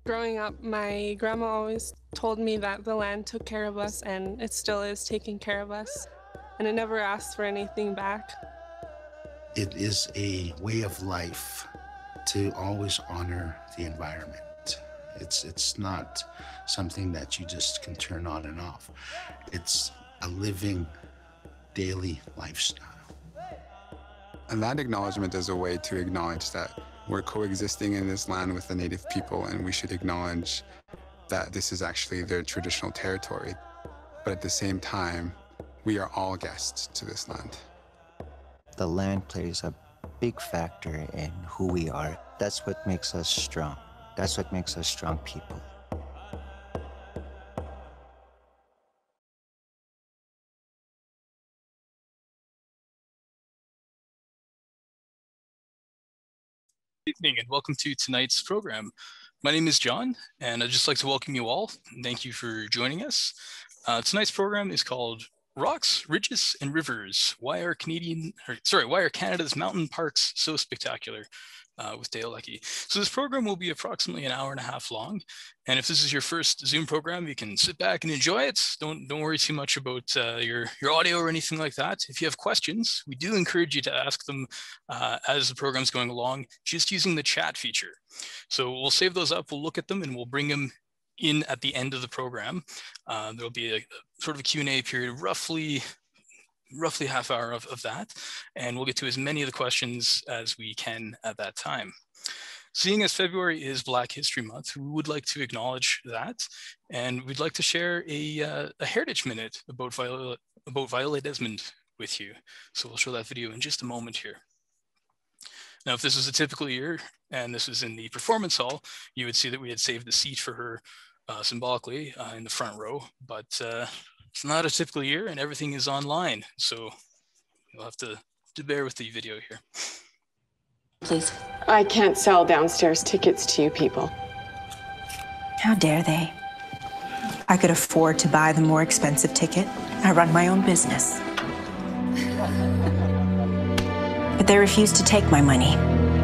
Growing up, my grandma always told me that the land took care of us and it still is taking care of us, and it never asked for anything back. It is a way of life to always honor the environment. It's not something that you just can turn on and off. It's a living daily lifestyle. And land acknowledgement is a way to acknowledge that we're coexisting in this land with the native people, and we should acknowledge that this is actually their traditional territory. But at the same time, we are all guests to this land. The land plays a big factor in who we are. That's what makes us strong. That's what makes us strong people. Good evening and welcome to tonight's program. My name is John, and I'd just like to welcome you all. Thank you for joining us. Tonight's program is called Rocks, Ridges, and Rivers. Why are Canada's mountain parks so spectacular? With Dale Leckie. So this program will be approximately an hour and a half long. And if this is your first Zoom program, you can sit back and enjoy it. Don't worry too much about your audio or anything like that. If you have questions, we do encourage you to ask them as the program's going along, just using the chat feature. So we'll save those up, we'll look at them, and we'll bring them in at the end of the program. There'll be a sort of a Q&A period, roughly half hour of that, and we'll get to as many of the questions as we can at that time. Seeing as February is Black History Month, we would like to acknowledge that, and we'd like to share a heritage minute about Viola Desmond with you. So we'll show that video in just a moment here. Now, if this was a typical year, and this was in the performance hall, you would see that we had saved the seat for her symbolically in the front row, but it's not a typical year and everything is online. So you'll have to bear with the video here. Please. I can't sell downstairs tickets to you people. How dare they? I could afford to buy the more expensive ticket. I run my own business. But they refuse to take my money.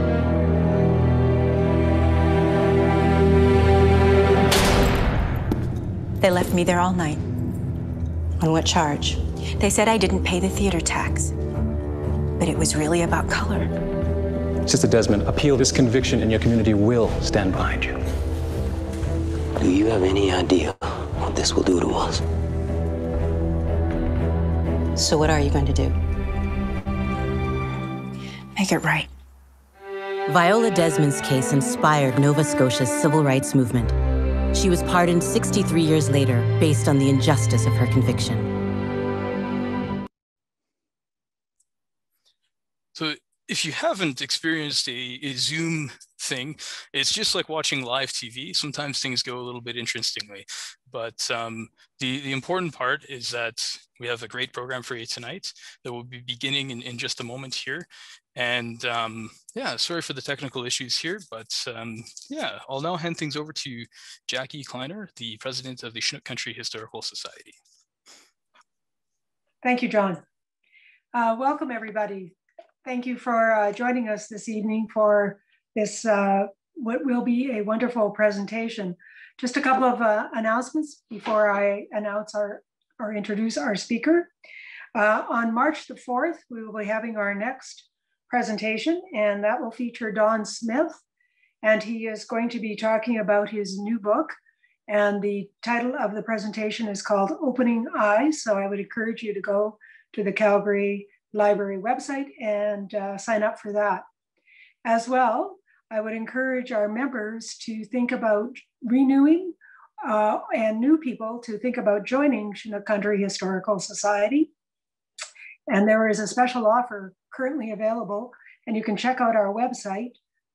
They left me there all night. On what charge? They said I didn't pay the theater tax, but it was really about color. Sister Desmond, appeal this conviction and your community will stand behind you. Do you have any idea what this will do to us? So what are you going to do? Make it right. Viola Desmond's case inspired Nova Scotia's civil rights movement. She was pardoned 63 years later based on the injustice of her conviction. So if you haven't experienced a Zoom thing, it's just like watching live TV. Sometimes things go a little bit interestingly, but the important part is that we have a great program for you tonight that will be beginning in just a moment here. And yeah, sorry for the technical issues here, but yeah, I'll now hand things over to Jackie Kleiner, the president of the Chinook Country Historical Society. Thank you, John. Welcome, everybody. Thank you for joining us this evening for this, what will be a wonderful presentation. Just a couple of announcements before I announce or introduce our speaker. On March the 4th, we will be having our next presentation, and that will feature Don Smith, and he is going to be talking about his new book, and the title of the presentation is called Opening Eyes. So I would encourage you to go to the Calgary Library website and sign up for that. As well, I would encourage our members to think about renewing and new people to think about joining Chinook Country Historical Society. And there is a special offer currently available, and you can check out our website,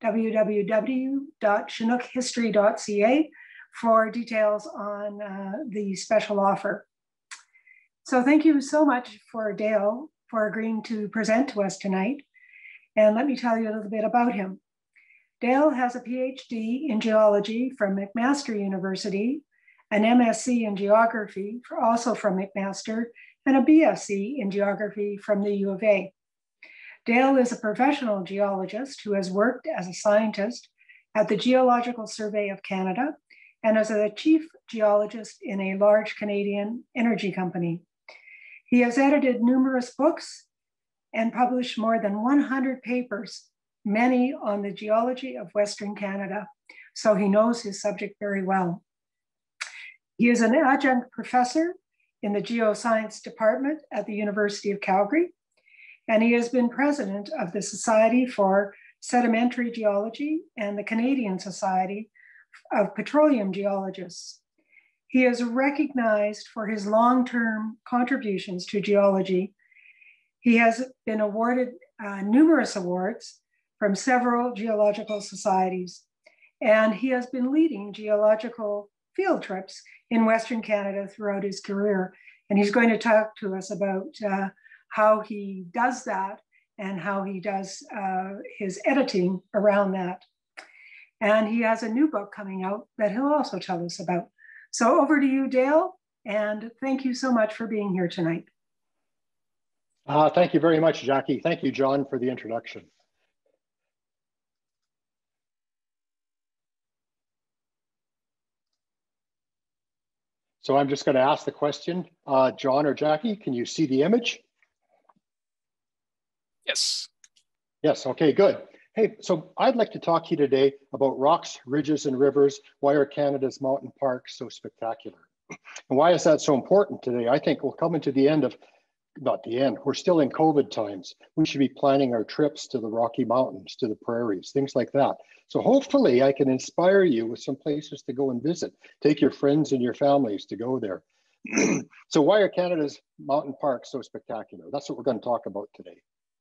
www.chinookhistory.ca, for details on the special offer. So thank you so much for Dale for agreeing to present to us tonight. And let me tell you a little bit about him. Dale has a Ph.D. in geology from McMaster University, an MSc in geography, also from McMaster, and a BSc in geography from the U of A. Dale is a professional geologist who has worked as a scientist at the Geological Survey of Canada and is a chief geologist in a large Canadian energy company. He has edited numerous books and published more than 100 papers, many on the geology of Western Canada. So he knows his subject very well. He is an adjunct professor in the geoscience department at the University of Calgary, and he has been president of the Society for Sedimentary Geology and the Canadian Society of Petroleum Geologists. He is recognized for his long-term contributions to geology. He has been awarded numerous awards from several geological societies, and he has been leading geological field trips in Western Canada throughout his career. And he's going to talk to us about how he does that and how he does his editing around that. And he has a new book coming out that he'll also tell us about. So over to you, Dale, and thank you so much for being here tonight. Thank you very much, Jackie. Thank you, John, for the introduction. So I'm just going to ask the question, John or Jackie, can you see the image? Yes. Yes, okay, good. Hey, so I'd like to talk to you today about rocks, ridges, and rivers. Why are Canada's mountain parks so spectacular? And why is that so important today? I think we're coming to the end of, not the end, we're still in COVID times. We should be planning our trips to the Rocky Mountains, to the prairies, things like that. So hopefully I can inspire you with some places to go and visit. Take your friends and your families to go there. So why are Canada's mountain parks so spectacular? That's what we're going to talk about today.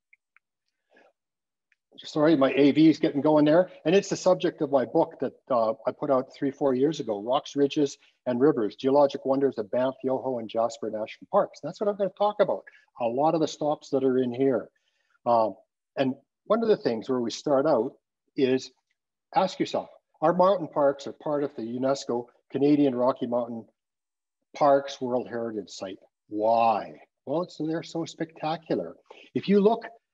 Sorry, my AV is getting going there. And it's the subject of my book that I put out 3-4 years ago, Rocks, Ridges, and Rivers, Geologic Wonders of Banff, Yoho, and Jasper National Parks. And that's what I'm going to talk about. A lot of the stops that are in here. And one of the things where we start out is ask yourself, our mountain parks are part of the UNESCO Canadian Rocky Mountain Parks World Heritage Site. Why? Well, they're so spectacular. If you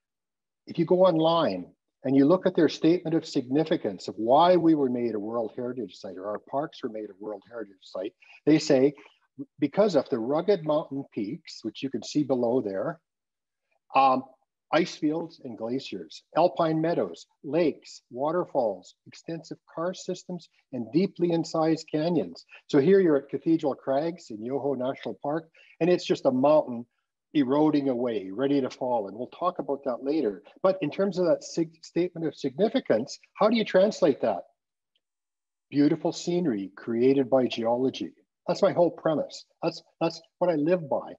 go online and you look at their statement of significance of why we were made a World Heritage Site, or our parks were made a World Heritage Site, they say, because of the rugged mountain peaks, which you can see below there, ice fields and glaciers, alpine meadows, lakes, waterfalls, extensive karst systems, and deeply incised canyons. So here you're at Cathedral Crags in Yoho National Park, and it's just a mountain eroding away, ready to fall. And we'll talk about that later. But in terms of that statement of significance, how do you translate that? Beautiful scenery created by geology. That's my whole premise. That's what I live by.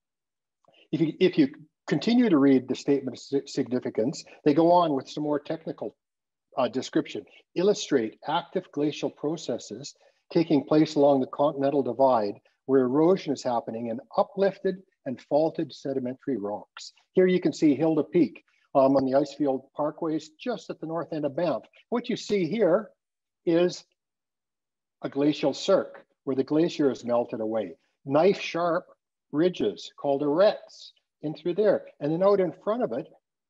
If you continue to read the statement of significance, they go on with some more technical description. Illustrate active glacial processes taking place along the continental divide where erosion is happening in uplifted and faulted sedimentary rocks. Here you can see Hilda Peak on the Icefield Parkways just at the north end of Banff. What you see here is a glacial cirque where the glacier is melted away. Knife sharp ridges called arêtes in through there. And then out in front of it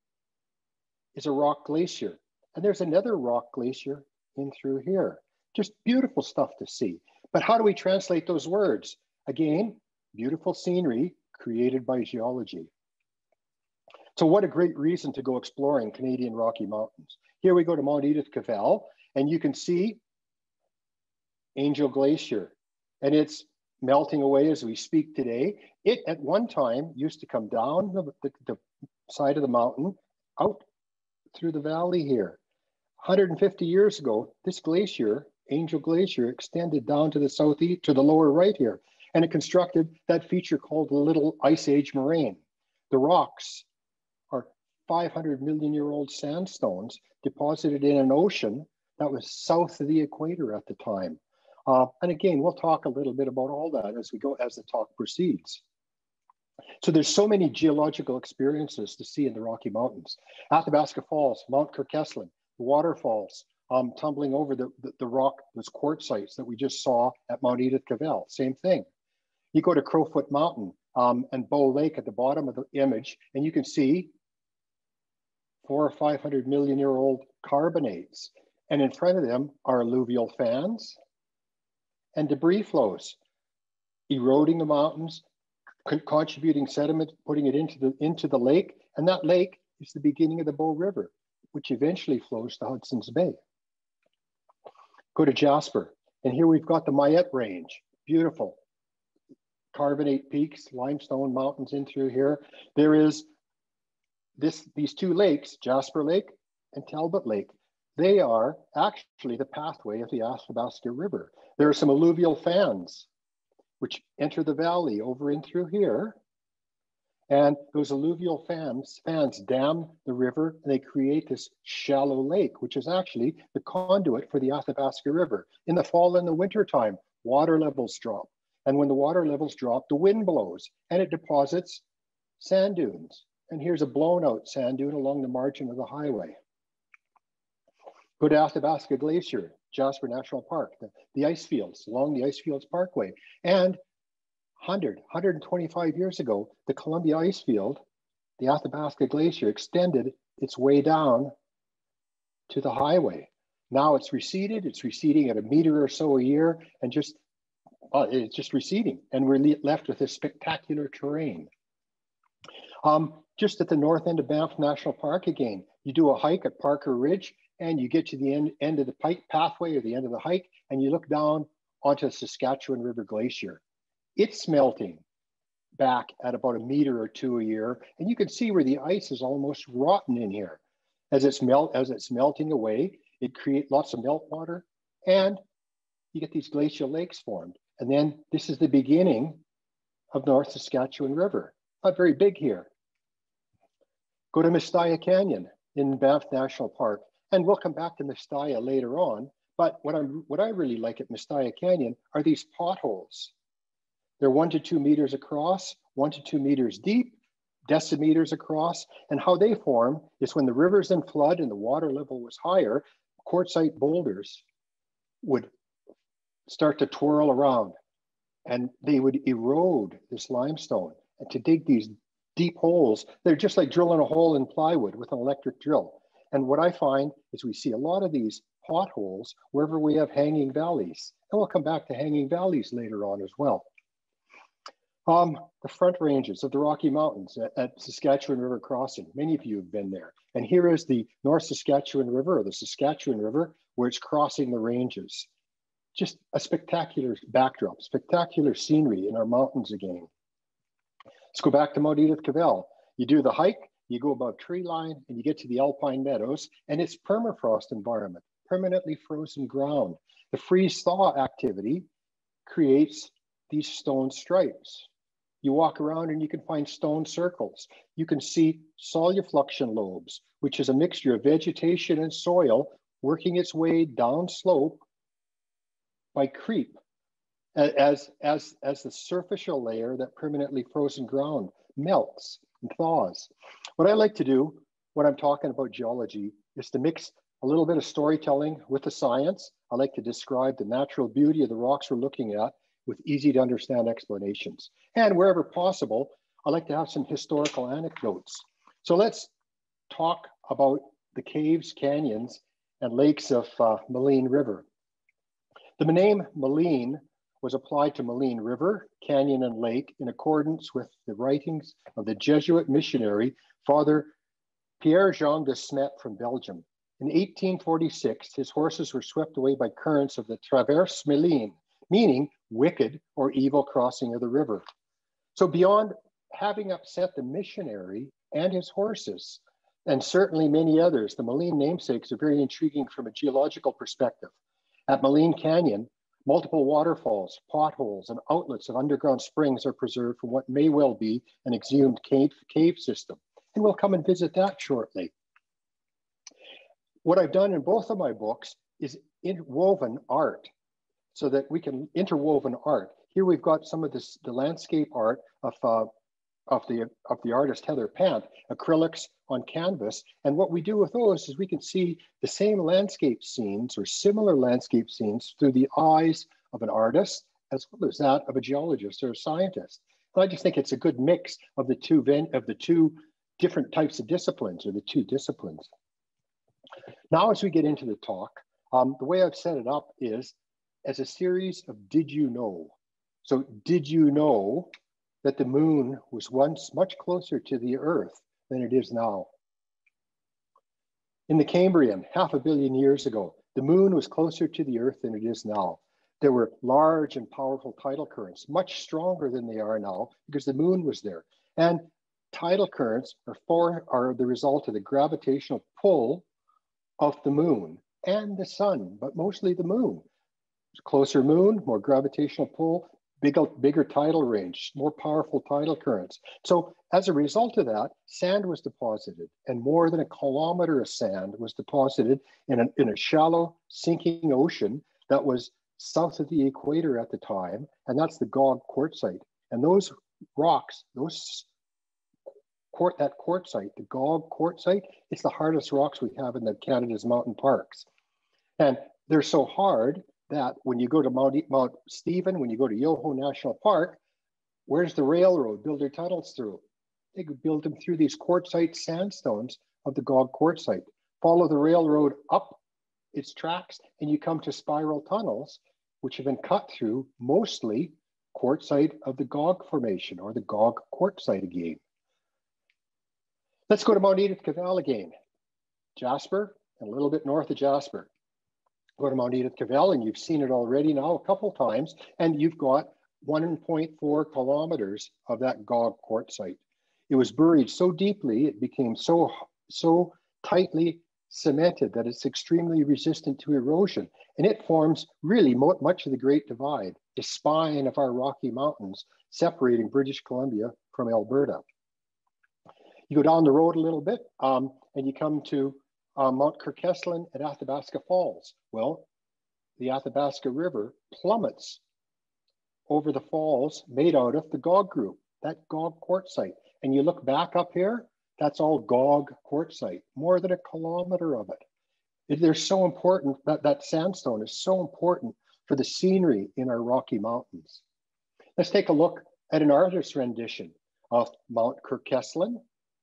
is a rock glacier. And there's another rock glacier in through here. Just beautiful stuff to see. But how do we translate those words? Again, beautiful scenery created by geology. So what a great reason to go exploring Canadian Rocky Mountains. Here we go to Mount Edith Cavell, and you can see Angel Glacier, and it's melting away as we speak today. It at one time used to come down the side of the mountain out through the valley here. 150 years ago, this glacier, Angel Glacier, extended down to the southeast, to the lower right here, and it constructed that feature called the Little Ice Age Moraine. The rocks are 500 million year old sandstones deposited in an ocean that was south of the equator at the time. And again, we'll talk a little bit about all that as the talk proceeds. So there's so many geological experiences to see in the Rocky Mountains. Athabasca Falls, Mount Kirkesland, the waterfalls, tumbling over the rock, those quartzites that we just saw at Mount Edith Cavell, same thing. You go to Crowfoot Mountain and Bow Lake at the bottom of the image, and you can see 400 or 500 million year old carbonates. And in front of them are alluvial fans and debris flows, eroding the mountains, contributing sediment, putting it into the lake. And that lake is the beginning of the Bow River, which eventually flows to Hudson's Bay. Go to Jasper. And here we've got the Mayette Range, beautiful. Carbonate peaks, limestone mountains in through here. There is these two lakes, Jasper Lake and Talbot Lake. They are actually the pathway of the Athabasca River. There are some alluvial fans which enter the valley over in through here. And those alluvial fans dam the river, and they create this shallow lake, which is actually the conduit for the Athabasca River. In the fall and the winter time, water levels drop. And when the water levels drop, the wind blows and it deposits sand dunes. And here's a blown out sand dune along the margin of the highway. Go to Athabasca Glacier, Jasper National Park, the ice fields along the Ice Fields Parkway. And 125 years ago, the Columbia Ice Field, the Athabasca Glacier, extended its way down to the highway. Now it's receding at a meter or so a year, and it's just receding, and we're left with this spectacular terrain. Just at the north end of Banff National Park again, you do a hike at Parker Ridge, and you get to the end of the Pike Pathway, or the end of the hike, and you look down onto the Saskatchewan River Glacier. It's melting back at about a meter or two a year, and you can see where the ice is almost rotten in here. As it's melting away, it creates lots of meltwater, and you get these glacial lakes formed. And then this is the beginning of North Saskatchewan River. Not very big here. Go to Mistaya Canyon in Banff National Park, and we'll come back to Mistaya later on. But what I really like at Mistaya Canyon are these potholes. They're 1 to 2 meters across, 1 to 2 meters deep, decimeters across. And how they form is when the river's in flood and the water level was higher, quartzite boulders would start to twirl around, and they would erode this limestone. And to dig these deep holes, they're just like drilling a hole in plywood with an electric drill. And what I find is we see a lot of these potholes wherever we have hanging valleys. And we'll come back to hanging valleys later on as well. The front ranges of the Rocky Mountains at Saskatchewan River Crossing. Many of you have been there. And here is the North Saskatchewan River, or the Saskatchewan River, where it's crossing the ranges. Just a spectacular backdrop, spectacular scenery in our mountains again. Let's go back to Mount Edith Cavell. You do the hike, you go above tree line, and you get to the Alpine Meadows, and it's permafrost environment, permanently frozen ground. The freeze-thaw activity creates these stone stripes. You walk around and you can find stone circles. You can see solifluction lobes, which is a mixture of vegetation and soil working its way down slope by creep as the superficial layer, that permanently frozen ground, melts and thaws. What I like to do when I'm talking about geology is to mix a little bit of storytelling with the science. I like to describe the natural beauty of the rocks we're looking at with easy to understand explanations. And wherever possible, I like to have some historical anecdotes. So let's talk about the caves, canyons, and lakes of Maligne River. The name Maligne was applied to Maligne River, canyon, and lake in accordance with the writings of the Jesuit missionary, Father Pierre-Jean de Smet from Belgium. In 1846, his horses were swept away by currents of the Traverse Maligne, meaning wicked or evil crossing of the river. So beyond having upset the missionary and his horses, and certainly many others, the Maligne namesakes are very intriguing from a geological perspective. At Maligne Canyon, multiple waterfalls, potholes, and outlets of underground springs are preserved from what may well be an exhumed cave system. And we'll come and visit that shortly. What I've done in both of my books is interwoven art, so that we can interwoven art. Here we've got some of this, the landscape art of the artist Heather Pant, acrylics on canvas. And what we do with those is we can see the same landscape scenes or similar landscape scenes through the eyes of an artist, as well as that of a geologist or a scientist. And I just think it's a good mix of the two different types of disciplines, or the two disciplines. Now, as we get into the talk, The way I've set it up is as a series of did you know. So did you know that the moon was once much closer to the Earth than it is now? In the Cambrian, 500 million years ago, the moon was closer to the Earth than it is now. There were large and powerful tidal currents, much stronger than they are now because the moon was there. And tidal currents are the result of the gravitational pull of the moon and the sun, but mostly the moon. Closer moon, more gravitational pull, bigger tidal range, more powerful tidal currents. So as a result of that, sand was deposited, and more than 1 kilometer of sand was deposited in a shallow sinking ocean that was south of the equator at the time, and that's the Gog quartzite. And those rocks, that quartzite, the Gog quartzite, it's the hardest rocks we have in Canada's mountain parks. And they're so hard that when you go to Mount Stephen, when you go to Yoho National Park, where's the railroad build their tunnels through? They could build them through these quartzite sandstones of the Gog quartzite. Follow the railroad up its tracks and you come to spiral tunnels, which have been cut through mostly quartzite of the Gog formation or the Gog quartzite again. Let's go to Mount Edith Cavell again. Jasper and a little bit north of Jasper. Go to Mount Edith Cavell, and you've seen it already now a couple times, and you've got 1.4 kilometers of that Gog quartzite. It was buried so deeply, it became so tightly cemented that it's extremely resistant to erosion, and it forms really much of the Great Divide, the spine of our Rocky Mountains, separating British Columbia from Alberta. You go down the road a little bit, and you come to Mount Kirkeslan at Athabasca Falls. Well, the Athabasca River plummets over the falls made out of the Gog group, that Gog quartzite. And you look back up here, that's all Gog quartzite, more than 1 kilometer of it. They're so important, that sandstone is so important for the scenery in our Rocky Mountains. Let's take a look at an artist's rendition of Mount Kirkeslan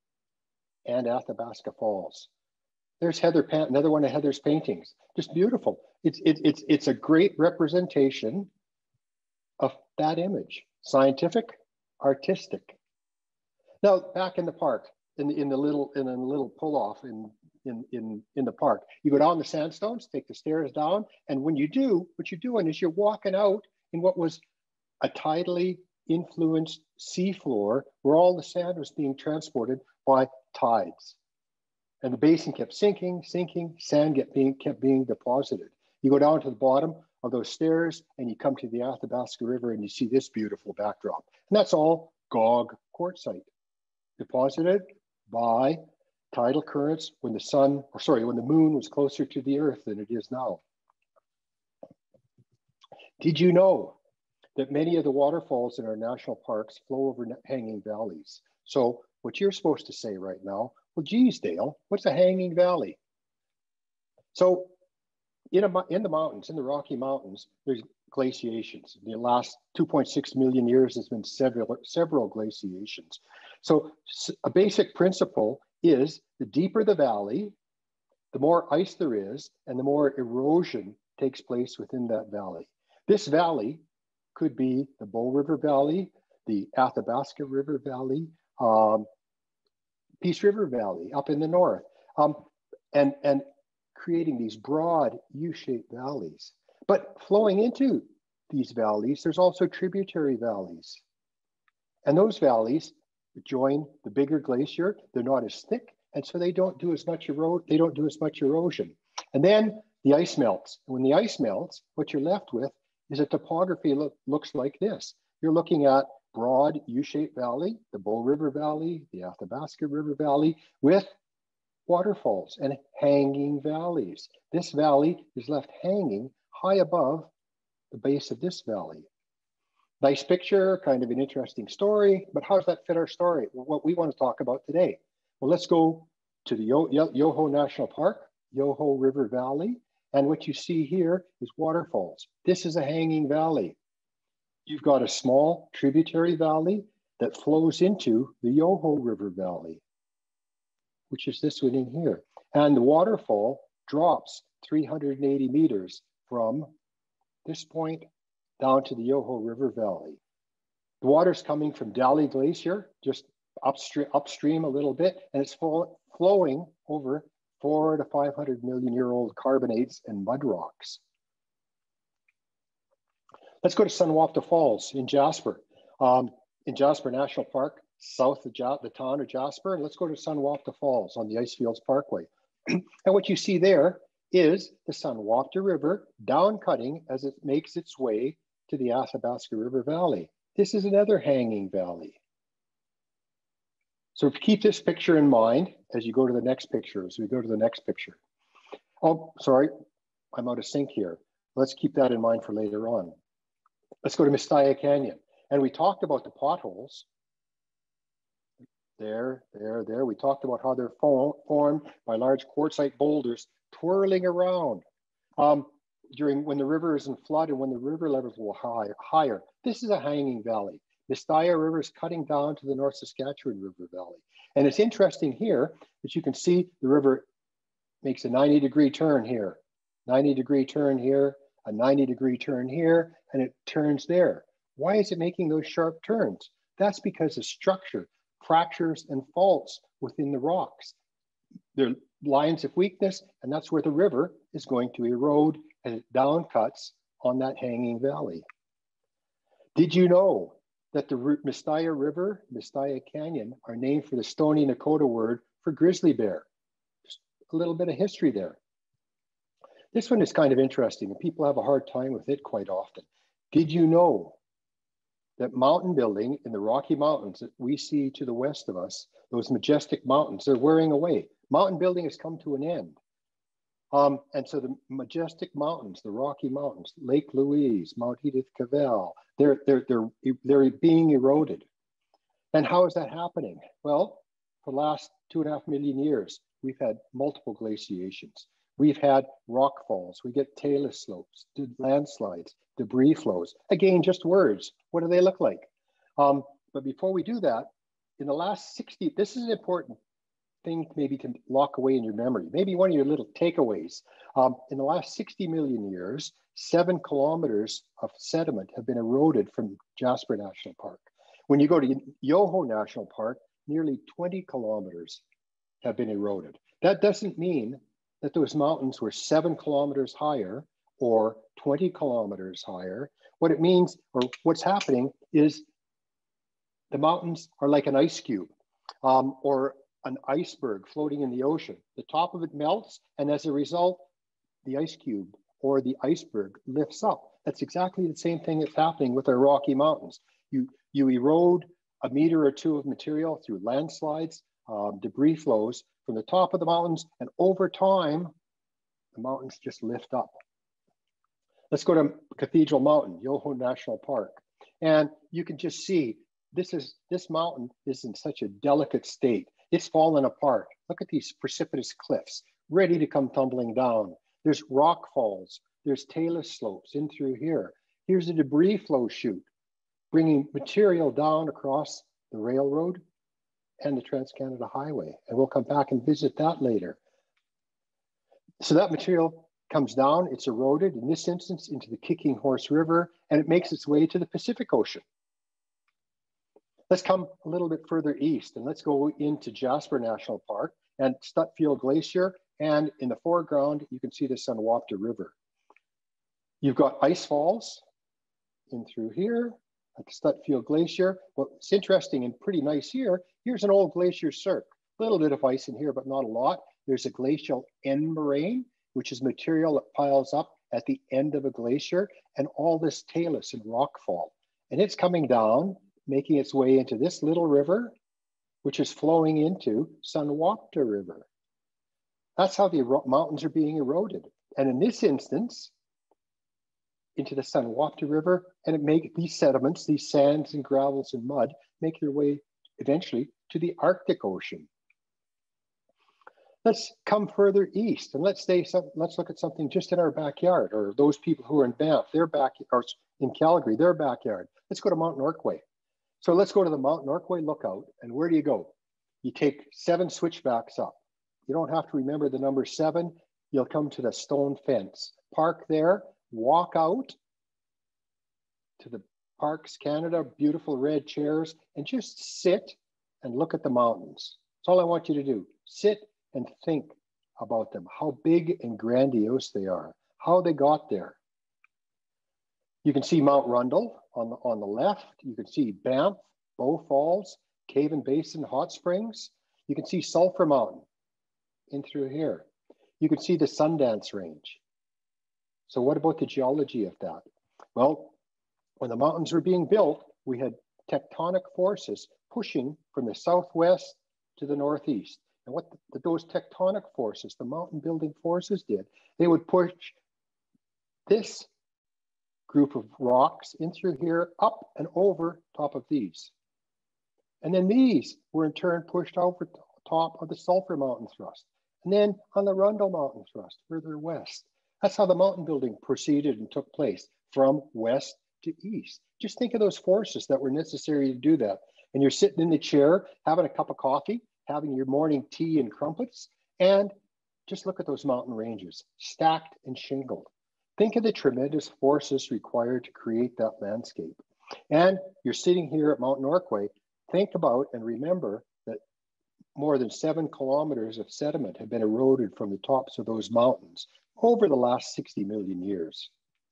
and Athabasca Falls. There's another one of Heather's paintings, just beautiful. It's a great representation of that image, scientific, artistic. Now back in the park, in the little pull-off in the park, you go down the sandstones, take the stairs down, and when you do, what you're doing is you're walking out in what was a tidally influenced seafloor where all the sand was being transported by tides. And the basin kept sinking, sand kept being deposited. You go down to the bottom of those stairs and you come to the Athabasca River and you see this beautiful backdrop. And that's all Gog quartzite, deposited by tidal currents when the moon was closer to the Earth than it is now. Did you know that many of the waterfalls in our national parks flow over hanging valleys? So what you're supposed to say right now, well, geez, Dale, what's a hanging valley? So in the mountains, in the Rocky Mountains, there's glaciations. In the last 2.6 million years, there's been several glaciations. So a basic principle is the deeper the valley, the more ice there is, and the more erosion takes place within that valley. This valley could be the Bow River Valley, the Athabasca River Valley, Peace River Valley up in the north, and creating these broad U-shaped valleys. But flowing into these valleys, there's also tributary valleys. And those valleys join the bigger glacier. They're not as thick, and so they don't do as much erosion. And then the ice melts. And when the ice melts, what you're left with is a topography looks like this. You're looking at broad U-shaped valley, the Bow River Valley, the Athabasca River Valley, with waterfalls and hanging valleys. This valley is left hanging high above the base of this valley. Nice picture, kind of an interesting story, but how does that fit our story? Well, what we want to talk about today. Well, let's go to the Yoho National Park, Yoho River Valley, and what you see here is waterfalls. This is a hanging valley. You've got a small tributary valley that flows into the Yoho River Valley, which is this one in here. And the waterfall drops 380 meters from this point down to the Yoho River Valley. The water's coming from Dale Glacier, just upstream a little bit, and it's flowing over 400 to 500 million year old carbonates and mud rocks. Let's go to Sunwapta Falls in Jasper. In Jasper National Park, south of the town of Jasper, and let's go to Sunwapta Falls on the Icefields Parkway. And what you see there is the Sunwapta River downcutting as it makes its way to the Athabasca River Valley. This is another hanging valley. So keep this picture in mind as you go to the next picture, as we go to the next picture. Oh, sorry, I'm out of sync here. Let's keep that in mind for later on. Let's go to Mistaya Canyon. And we talked about the potholes. There. We talked about how they're formed by large quartzite boulders twirling around when the river is in flood and when the river levels were higher. This is a hanging valley. Mistaya River is cutting down to the North Saskatchewan River Valley. And it's interesting here that you can see the river makes a 90-degree turn here, 90-degree turn here, a 90-degree turn here, and it turns there. Why is it making those sharp turns? That's because of structure, fractures and faults within the rocks. They're lines of weakness, and that's where the river is going to erode as it downcuts on that hanging valley. Did you know that the Mistaya River, Mistaya Canyon are named for the Stoney Nakoda word for grizzly bear? Just a little bit of history there. This one is kind of interesting, and people have a hard time with it quite often. Did you know that mountain building in the Rocky Mountains that we see to the west of us, those majestic mountains, they're wearing away. Mountain building has come to an end. And so the majestic mountains, the Rocky Mountains, Lake Louise, Mount Edith Cavell, they're being eroded. And how is that happening? Well, for the last 2.5 million years, we've had multiple glaciations. We've had rock falls, we get talus slopes, landslides, debris flows. Again, just words. What do they look like? But before we do that, in the last 60, this is an important thing maybe to lock away in your memory, maybe one of your little takeaways. In the last 60 million years, 7 kilometers of sediment have been eroded from Jasper National Park. When you go to Yoho National Park, nearly 20 kilometers have been eroded. That doesn't mean that those mountains were 7 kilometers higher or 20 kilometers higher. What it means, or what's happening, is the mountains are like an ice cube or an iceberg floating in the ocean. The top of it melts, and as a result, the ice cube or the iceberg lifts up. That's exactly the same thing that's happening with our Rocky Mountains. You erode a meter or two of material through landslides, debris flows from the top of the mountains, and over time, the mountains just lift up. Let's go to Cathedral Mountain, Yoho National Park. And you can just see this mountain is in such a delicate state. It's fallen apart. Look at these precipitous cliffs, ready to come tumbling down. There's rock falls. There's talus slopes in through here. Here's a debris flow chute, bringing material down across the railroad and the Trans-Canada Highway. And we'll come back and visit that later. So that material comes down, it's eroded, in this instance, into the Kicking Horse River, and it makes its way to the Pacific Ocean. Let's come a little bit further east, and let's go into Jasper National Park and Stutfield Glacier, and in the foreground, you can see the Sunwapta River. You've got ice falls in through here at the Stutfield Glacier. What's interesting and pretty nice here, here's an old glacier cirque. A little bit of ice in here, but not a lot. There's a glacial end moraine, which is material that piles up at the end of a glacier, and all this talus and rockfall. And it's coming down, making its way into this little river, which is flowing into Sunwapta River. That's how the mountains are being eroded. And in this instance, into the Sunwapta River, and it makes these sediments, these sands and gravels and mud, make their way eventually to the Arctic Ocean. Let's come further east, and let's look at something just in our backyard, or those people who are in Banff, or in Calgary, their backyard. Let's go to Mount Norquay. So let's go to the Mount Norquay Lookout, and where do you go? You take 7 switchbacks up. You don't have to remember the number 7. you'll come to the stone fence. Park there, walk out to the Parks Canada, beautiful red chairs, and just sit and look at the mountains. That's all I want you to do. Sit and think about them, how big and grandiose they are, how they got there. You can see Mount Rundle on the left. You can see Banff, Bow Falls, Cave and Basin Hot Springs. You can see Sulphur Mountain in through here. You can see the Sundance Range. So what about the geology of that? Well, when the mountains were being built, we had tectonic forces pushing from the southwest to the northeast. And what those tectonic forces, the mountain building forces did, they would push this group of rocks in through here, up and over top of these. And then these were in turn pushed over top of the Sulphur Mountain thrust. And then on the Rundle Mountain thrust, further west. That's how the mountain building proceeded and took place, from west to east. Just think of those forces that were necessary to do that. And you're sitting in the chair, having a cup of coffee, having your morning tea and crumpets, and just look at those mountain ranges, stacked and shingled. Think of the tremendous forces required to create that landscape. And you're sitting here at Mount Norquay. Think about and remember that more than 7 kilometers of sediment have been eroded from the tops of those mountains over the last 60 million years.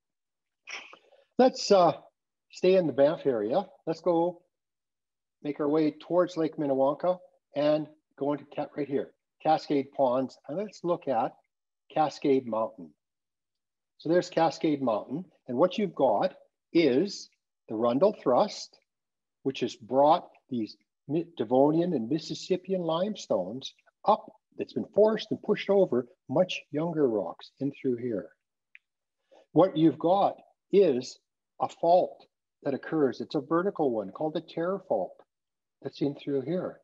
Let's stay in the Banff area. Let's go make our way towards Lake Minnewanka and go into right here, Cascade Ponds, and let's look at Cascade Mountain. So there's Cascade Mountain, and what you've got is the Rundle Thrust, which has brought these Devonian and Mississippian limestones up, that's been forced and pushed over much younger rocks in through here. What you've got is a fault that occurs. It's a vertical one called the Terre Fault that's in through here.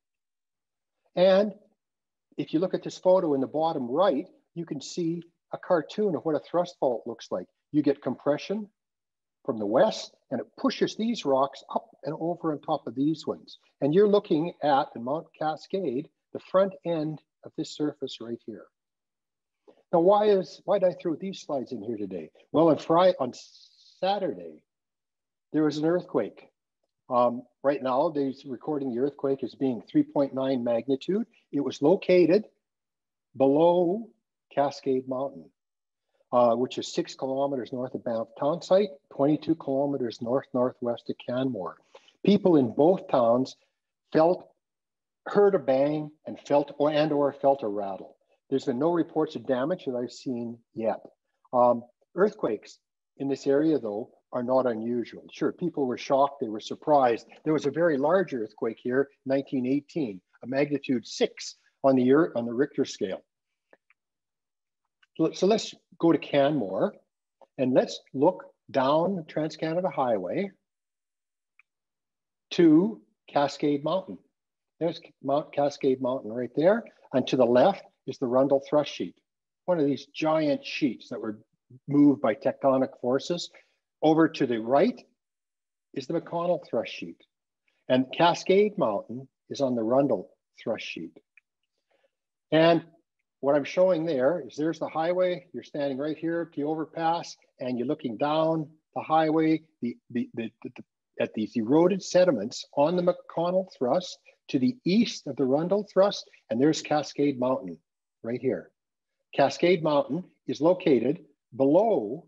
And if you look at this photo in the bottom right, you can see a cartoon of what a thrust fault looks like. You get compression from the west, and it pushes these rocks up and over on top of these ones. And you're looking at, in Mount Cascade, the front end of this surface right here. Now, why did I throw these slides in here today? Well, on Saturday, there was an earthquake. Right now, they're recording the earthquake as being 3.9 magnitude. It was located below Cascade Mountain, which is 6 kilometers north of Banff town site, 22 kilometers northwest of Canmore. People in both towns heard a bang and felt a rattle. There's been no reports of damage that I've seen yet. Earthquakes in this area, though, are not unusual. Sure, people were shocked, they were surprised. There was a very large earthquake here, 1918, a magnitude 6 on the Richter scale. So let's go to Canmore and let's look down the Trans-Canada Highway to Cascade Mountain. There's Cascade Mountain right there. And to the left is the Rundle Thrust Sheet, one of these giant sheets that were moved by tectonic forces. Over to the right is the McConnell Thrust Sheet. And Cascade Mountain is on the Rundle Thrust Sheet. And what I'm showing there is there's the highway. You're standing right here at the overpass, and you're looking down the highway at these eroded sediments on the McConnell Thrust to the east of the Rundle Thrust, and there's Cascade Mountain right here. Cascade Mountain is located below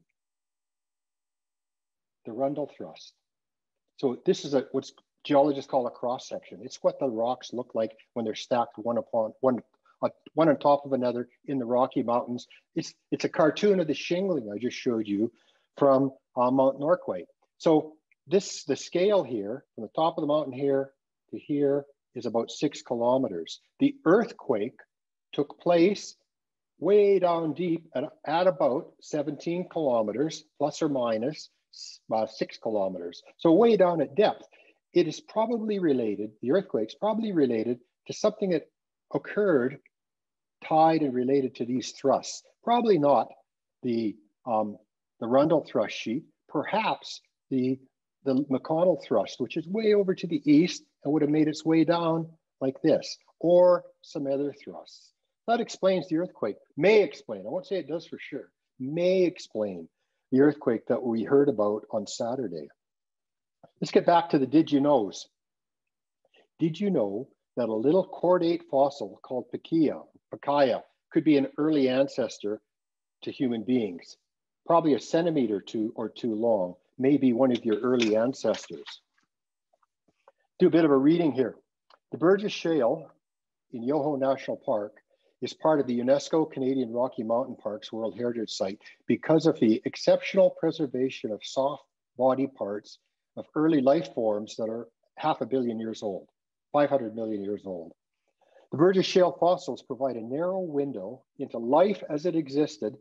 the Rundle Thrust. So this is what's geologists call a cross section. It's what the rocks look like when they're stacked one on top of another in the Rocky Mountains. It's a cartoon of the shingling I just showed you from Mount Norquay. So the scale here, from the top of the mountain here to here, is about 6 kilometers. The earthquake took place way down deep at about 17 kilometers, plus or minus 6 kilometers. So way down at depth. It is probably related, the earthquake's probably related to something that occurred tied and related to these thrusts. Probably not the Rundle Thrust Sheet, perhaps the McConnell Thrust, which is way over to the east and would have made its way down like this, or some other thrusts. That explains the earthquake, may explain, I won't say it does for sure, may explain the earthquake that we heard about on Saturday. Let's get back to the did you knows. Did you know that a little chordate fossil called Pacaya could be an early ancestor to human beings? Probably a centimeter or two long, maybe one of your early ancestors. Do a bit of a reading here. The Burgess Shale in Yoho National Park is part of the UNESCO Canadian Rocky Mountain Parks World Heritage Site because of the exceptional preservation of soft body parts of early life forms that are 500 million years old, 500 million years old. The Burgess Shale fossils provide a narrow window into life as it existed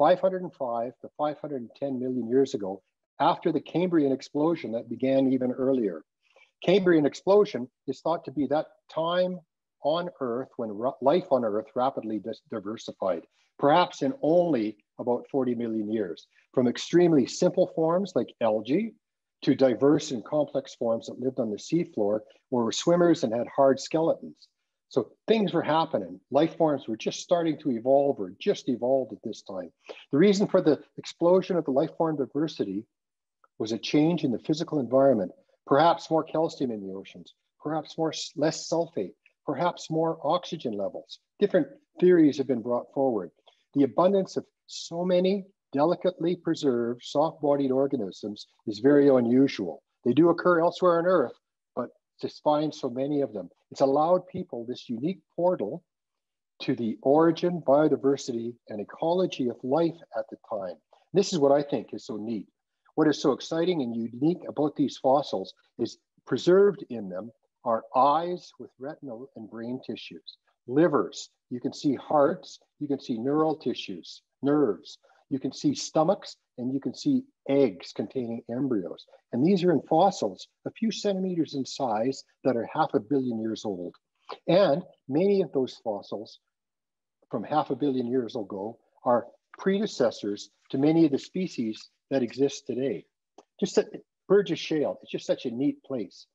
505 to 510 million years ago after the Cambrian explosion that began even earlier. Cambrian explosion is thought to be that time on Earth when life on Earth rapidly diversified, perhaps in only about 40 million years, from extremely simple forms like algae to diverse and complex forms that lived on the seafloor or were swimmers and had hard skeletons. So things were happening. Life forms were just starting to evolve or just evolved at this time. The reason for the explosion of the life form diversity was a change in the physical environment, perhaps more calcium in the oceans, perhaps less sulfate, perhaps more oxygen levels. Different theories have been brought forward. The abundance of so many delicately preserved, soft-bodied organisms is very unusual. They do occur elsewhere on Earth, but to find so many of them, it's allowed people this unique portal to the origin, biodiversity, and ecology of life at the time. This is what I think is so neat. What is so exciting and unique about these fossils is preserved in them are eyes with retinal and brain tissues, livers, you can see hearts, you can see neural tissues, nerves, you can see stomachs, and you can see eggs containing embryos. And these are in fossils, a few centimeters in size that are 500 million years old. And many of those fossils from 500 million years ago are predecessors to many of the species that exist today. Just that Burgess Shale, it's just such a neat place.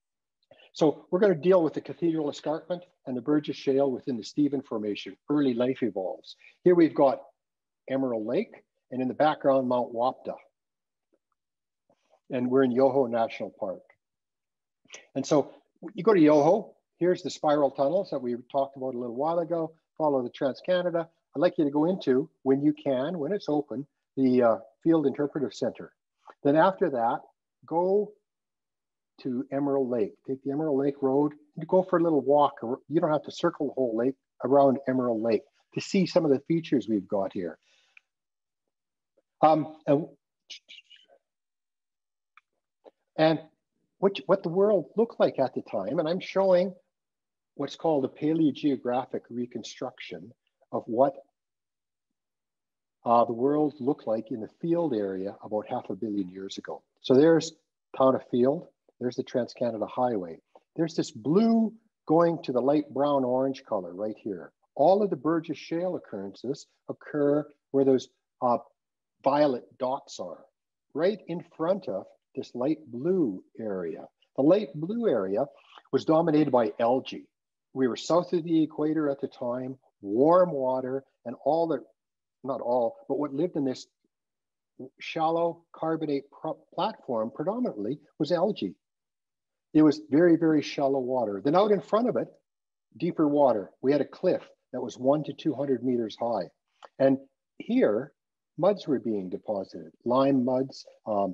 So we're going to deal with the Cathedral Escarpment and the Burgess Shale within the Stephen Formation, early life evolves. Here we've got Emerald Lake, and in the background, Mount Wapta. And we're in Yoho National Park. And so you go to Yoho, here's the spiral tunnels that we talked about a little while ago, follow the Trans-Canada. I'd like you to go into, when you can, when it's open, the Field Interpretive Center. Then after that, go to Emerald Lake. Take the Emerald Lake Road and go for a little walk. You don't have to circle the whole lake around Emerald Lake to see some of the features we've got here. And what the world looked like at the time, and I'm showing what's called a paleogeographic reconstruction of what the world looked like in the field area about 500 million years ago. So there's town of Field, there's the Trans-Canada Highway. There's this blue going to the light brown orange color right here. All of the Burgess Shale occurrences occur where those violet dots are, right in front of this light blue area. The light blue area was dominated by algae. We were south of the equator at the time, warm water, and all the, not all, but what lived in this shallow carbonate platform predominantly was algae. It was very, very shallow water. Then out in front of it, deeper water. We had a cliff that was 100 to 200 meters high. And here, muds were being deposited, lime muds,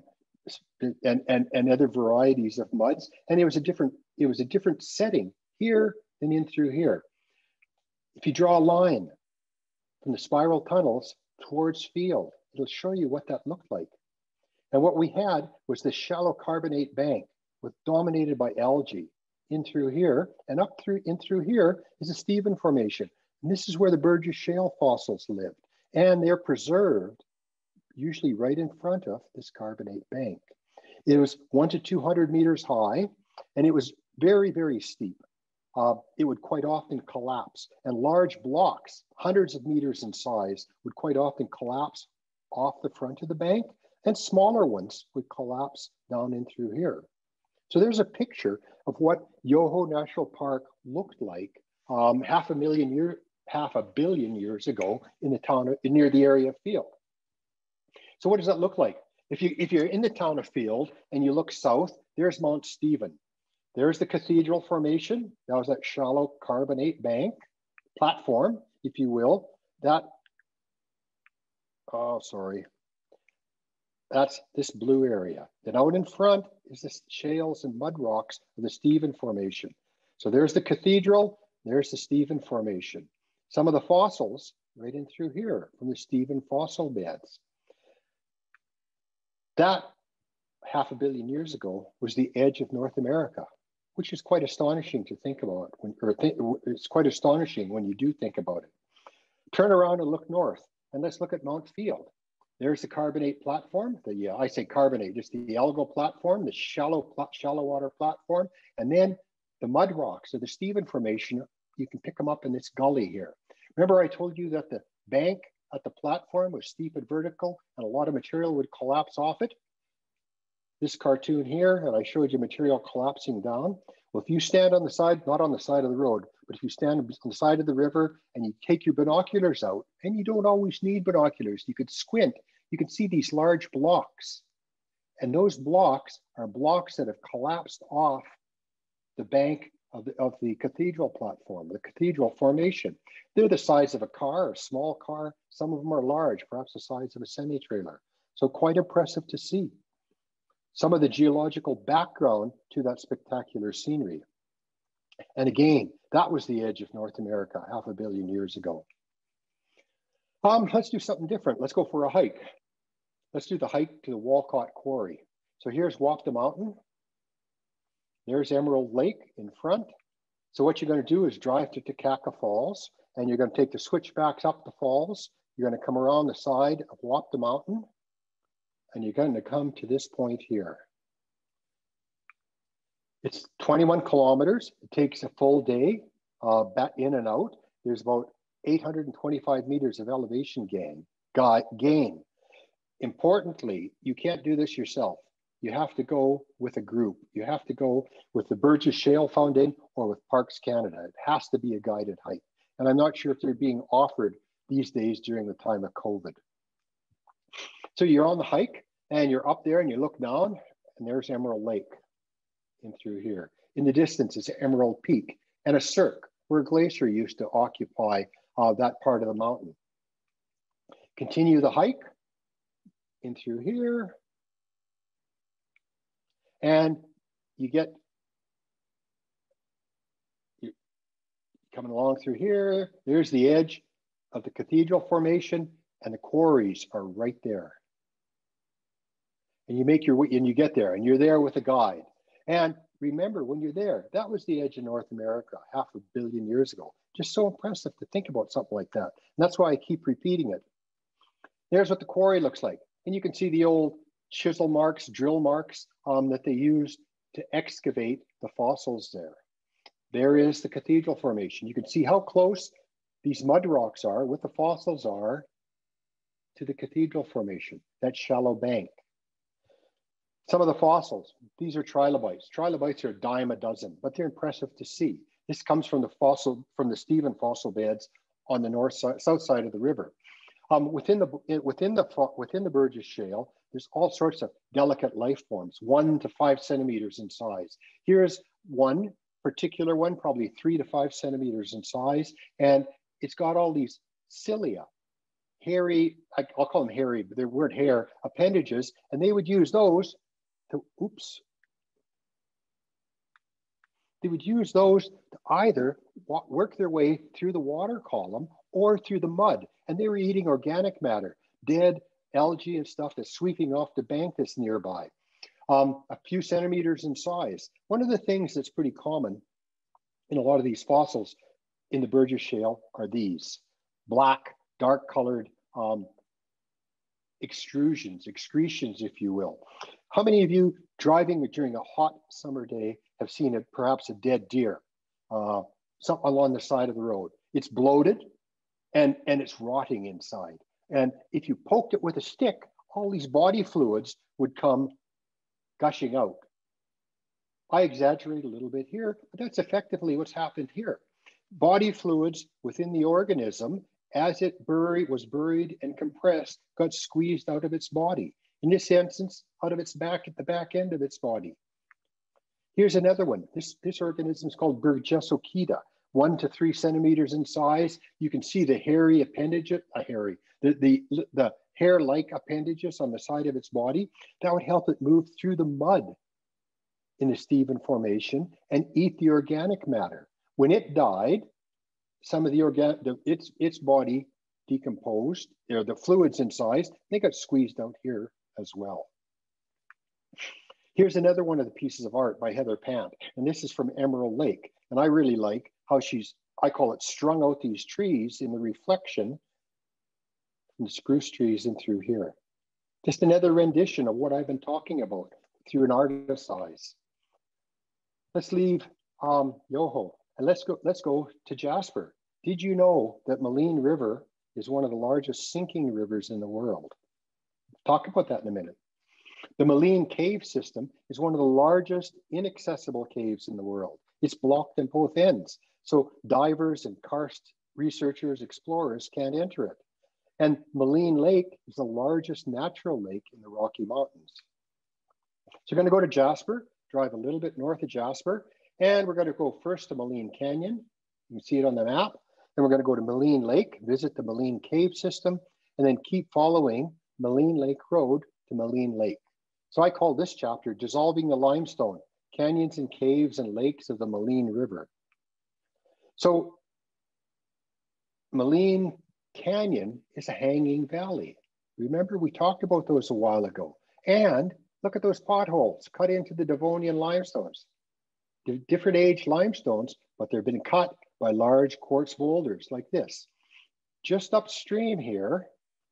and other varieties of muds. And it was a different setting here than in through here. If you draw a line from the spiral tunnels towards Field, it'll show you what that looked like. And what we had was this shallow carbonate bank dominated by algae in through here, and up through in through here is the Stephen Formation. And this is where the Burgess Shale fossils lived. And they're preserved usually right in front of this carbonate bank. It was 100 to 200 meters high, and it was very, very steep. It would quite often collapse, and large blocks, hundreds of meters in size, would quite often collapse off the front of the bank, and smaller ones would collapse down in through here. So there's a picture of what Yoho National Park looked like 500 million 500 million years ago in the town near the area of Field. So what does that look like? If you're in the town of Field and you look south, there's Mount Stephen. There's the Cathedral Formation. That was that shallow carbonate bank platform, if you will. That's this blue area. Then out in front is the shales and mud rocks of the Stephen Formation. So there's the cathedral, there's the Stephen Formation. Some of the fossils right in through here from the Stephen fossil beds. That 500 million years ago was the edge of North America, which is quite astonishing to think about. It's quite astonishing when you do think about it. Turn around and look north, and let's look at Mount Field. There's the carbonate platform. I say carbonate, just the algal platform, the shallow water platform, and then the mud rocks of the Stephen Formation. You can pick them up in this gully here. Remember I told you that the bank at the platform was steep and vertical, and a lot of material would collapse off it? This cartoon here, and I showed you material collapsing down. Well, if you stand on the side, not on the side of the road, but if you stand on the side of the river and you take your binoculars out, and you don't always need binoculars, you could squint, you can see these large blocks. And those blocks are blocks that have collapsed off the bank of the cathedral platform, the cathedral formation. They're the size of a car, a small car. Some of them are large, perhaps the size of a semi-trailer. So quite impressive to see. Some of the geological background to that spectacular scenery. And again, that was the edge of North America 500 million years ago. Let's do something different. Let's go for a hike. Let's do the hike to the Walcott Quarry. So here's Wapta Mountain. There's Emerald Lake in front. So what you're going to do is drive to Takaka Falls, and you're going to take the switchbacks up the falls. You're going to come around the side of Wapta Mountain, and you're going to come to this point here. It's 21 kilometers. It takes a full day back in and out. There's about 825 meters of elevation gain. Importantly, you can't do this yourself. You have to go with a group. You have to go with the Burgess Shale Foundation or with Parks Canada. It has to be a guided hike. And I'm not sure if they're being offered these days during the time of COVID. So you're on the hike and you're up there and you look down and there's Emerald Lake in through here. In the distance is Emerald Peak and a cirque where a glacier used to occupy that part of the mountain. Continue the hike in through here. And you're coming along through here. There's the edge of the cathedral formation and the quarries are right there. And you make your way and you get there and you're there with a guide. And remember when you're there, that was the edge of North America 500 million years ago. Just so impressive to think about something like that. And that's why I keep repeating it. There's what the quarry looks like. And you can see the old chisel marks, drill marks that they used to excavate the fossils there. There is the cathedral formation. You can see how close these mud rocks are, what the fossils are to the cathedral formation, that shallow bank. Some of the fossils, these are trilobites. Trilobites are a dime a dozen, but they're impressive to see. This comes from the Stephen fossil beds on the south side of the river. Within the Burgess Shale, there's all sorts of delicate life forms, 1 to 5 centimeters in size. Here's one particular one, probably 3 to 5 centimeters in size, and it's got all these cilia, hairy, I'll call them hairy, but they weren't hair, appendages, and they would use those to, they would use those to either work their way through the water column or through the mud, and they were eating organic matter, dead algae and stuff that's sweeping off the bank that's nearby, a few centimeters in size. One of the things that's pretty common in a lot of these fossils in the Burgess Shale are these black, dark colored excretions, if you will. How many of you driving during a hot summer day have seen perhaps a dead deer along the side of the road? It's bloated and it's rotting inside. And if you poked it with a stick, all these body fluids would come gushing out. I exaggerate a little bit here, but that's effectively what's happened here. body fluids within the organism, as it was buried and compressed, got squeezed out of its body. In this instance, out of its back, at the back end of its body. Here's another one. This organism is called Burgessokita, 1 to 3 centimeters in size. You can see the hairy appendage, the hair-like appendages on the side of its body. That would help it move through the mud in the Stephen Formation and eat the organic matter. When it died, some of its body decomposed, the fluids inside, they got squeezed out here as well. Here's another one of the pieces of art by Heather Pant, and this is from Emerald Lake. And I really like how I call it strung out these trees in the reflection from the spruce trees in through here. Just another rendition of what I've been talking about through an artist's eyes. Let's leave Yoho and let's go to Jasper. Did you know that Maligne River is one of the largest sinking rivers in the world? Talk about that in a minute. The Maligne cave system is one of the largest inaccessible caves in the world. It's blocked in both ends, so divers and karst researchers, explorers can't enter it. And Maligne Lake is the largest natural lake in the Rocky Mountains. So we're going to go to Jasper, drive a little bit north of Jasper, and we're going to go first to Maligne Canyon. You can see it on the map. Then we're going to go to Maligne Lake, visit the Maligne cave system, and then keep following Maligne Lake Road to Maligne Lake. So I call this chapter Dissolving the Limestone, Canyons and Caves and Lakes of the Maligne River. So Maligne Canyon is a hanging valley. Remember, we talked about those a while ago. And look at those potholes cut into the Devonian limestones. They're different age limestones, but they've been cut by large quartz boulders like this. Just upstream here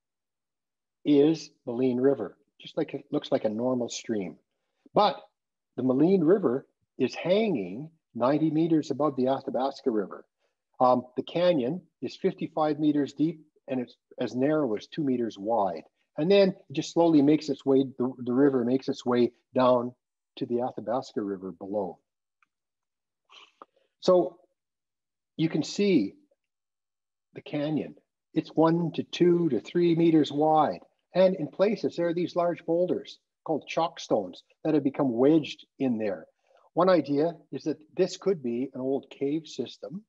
is Maligne River. Just like it looks like a normal stream. But the Maligne River is hanging 90 meters above the Athabasca River. The canyon is 55 meters deep and it's as narrow as 2 meters wide. And then it just slowly makes its way, the river makes its way down to the Athabasca River below. So you can see the canyon. It's 1 to 2 to 3 meters wide. And in places, there are these large boulders called chalk stones that have become wedged in there. One idea is that this could be an old cave system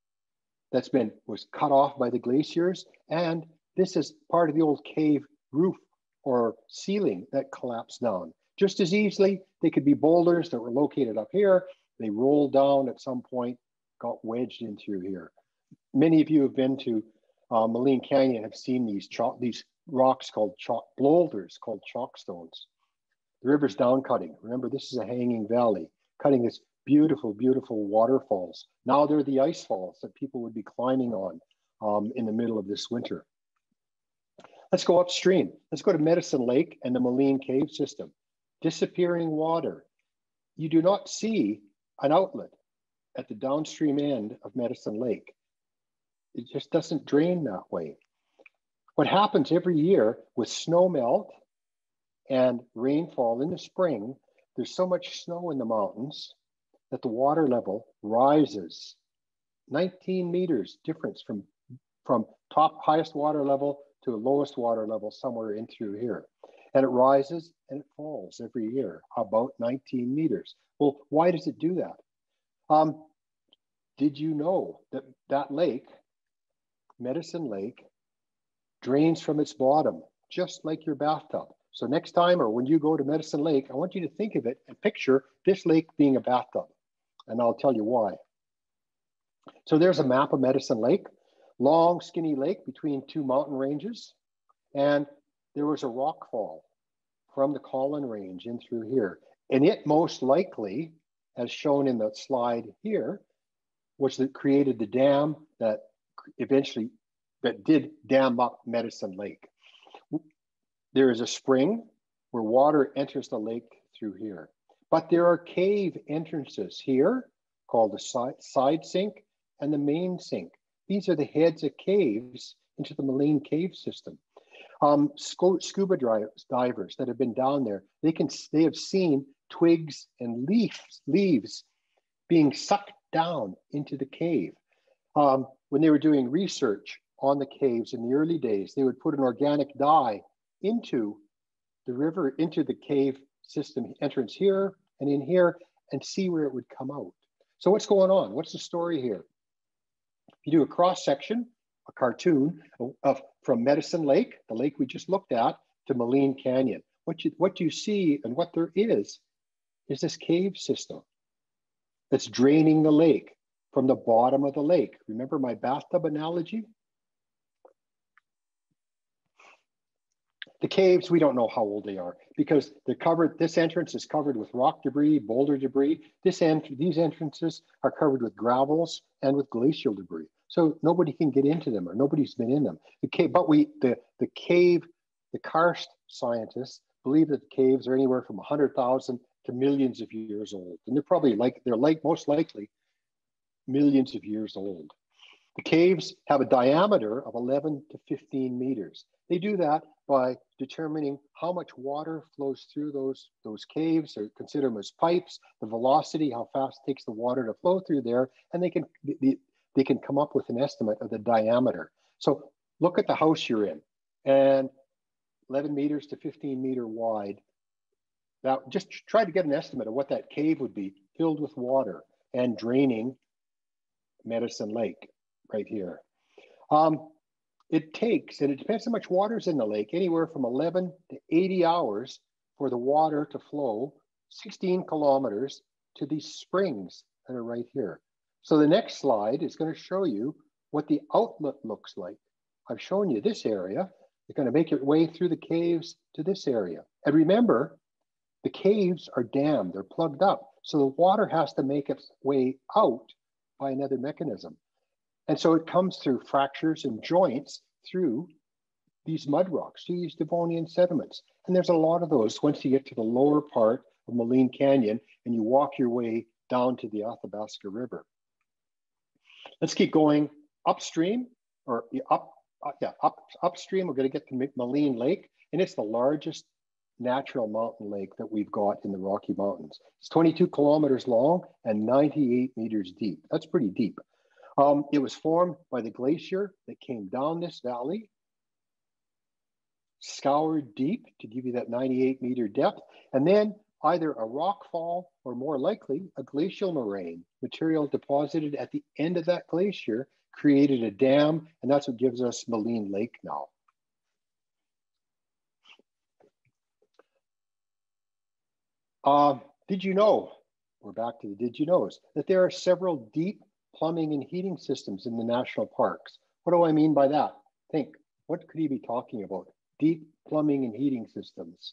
was cut off by the glaciers. And this is part of the old cave roof or ceiling that collapsed down. Just as easily, they could be boulders that were located up here. They rolled down at some point, got wedged in through here. Many of you have been to Maligne Canyon, have seen these rocks called boulders called chalk stones. The river's down cutting. Remember, this is a hanging valley, cutting this beautiful, beautiful waterfalls. Now they're the ice falls that people would be climbing on in the middle of this winter. Let's go upstream. Let's go to Medicine Lake and the Maligne cave system. Disappearing water. You do not see an outlet at the downstream end of Medicine Lake. It just doesn't drain that way. What happens every year with snow melt and rainfall in the spring, there's so much snow in the mountains that the water level rises. 19 meters difference from highest water level to the lowest water level somewhere in through here. And it rises and it falls every year, about 19 meters. Well, why does it do that? Did you know that that lake, Medicine Lake, drains from its bottom, just like your bathtub? So next time, or when you go to Medicine Lake, I want you to think of it and picture this lake being a bathtub. And I'll tell you why. So there's a map of Medicine Lake, long, skinny lake between two mountain ranges. And there was a rock fall from the Collin Range in through here. And it most likely, as shown in the slide here, was that created the dam that did dam up Medicine Lake. There is a spring where water enters the lake through here. But there are cave entrances here called the side sink and the main sink. These are the heads of caves into the Maligne cave system. Scuba divers that have been down there, they have seen twigs and leaves being sucked down into the cave. When they were doing research on the caves in the early days, they would put an organic dye into the river, into the cave system entrance here and in here, and see where it would come out. So what's going on? What's the story here? You do a cross section, a cartoon from Medicine Lake, the lake we just looked at, to Moline Canyon. What you see and what there is this cave system that's draining the lake from the bottom of the lake. Remember my bathtub analogy? The caves, we don't know how old they are because they're covered, this entrance is covered with rock debris, boulder debris. These entrances are covered with gravels and with glacial debris. So nobody can get into them or nobody's been in them. The karst scientists believe that the caves are anywhere from 100,000 to millions of years old. And they're most likely millions of years old. The caves have a diameter of 11 to 15 meters. They do that by determining how much water flows through those caves, or consider them as pipes, the velocity, how fast it takes the water to flow through there, and they can come up with an estimate of the diameter. So look at the house you're in, and 11 meters to 15 meter wide. Now just try to get an estimate of what that cave would be filled with water and draining Medicine Lake right here. It takes, and it depends how much water's in the lake, anywhere from 11 to 80 hours for the water to flow 16 kilometers to these springs that are right here. So the next slide is going to show you what the outlet looks like. I've shown you this area. You're going to make your way through the caves to this area. And remember, the caves are dammed, they're plugged up. So the water has to make its way out by another mechanism. And so it comes through fractures and joints through these mud rocks, through these Devonian sediments. And there's a lot of those once you get to the lower part of Moline Canyon and you walk your way down to the Athabasca River. Let's keep going upstream, or upstream. We're going to get to Moline Lake, and it's the largest natural mountain lake that we've got in the Rocky Mountains. It's 22 kilometers long and 98 meters deep. That's pretty deep. It was formed by the glacier that came down this valley, scoured deep to give you that 98 meter depth, and then either a rock fall or more likely a glacial moraine material deposited at the end of that glacier created a dam, and that's what gives us Moline Lake now. Did you know, we're back to the did you knows, that there are several deep plumbing and heating systems in the national parks? What do I mean by that? Think, what could he be talking about? Deep plumbing and heating systems.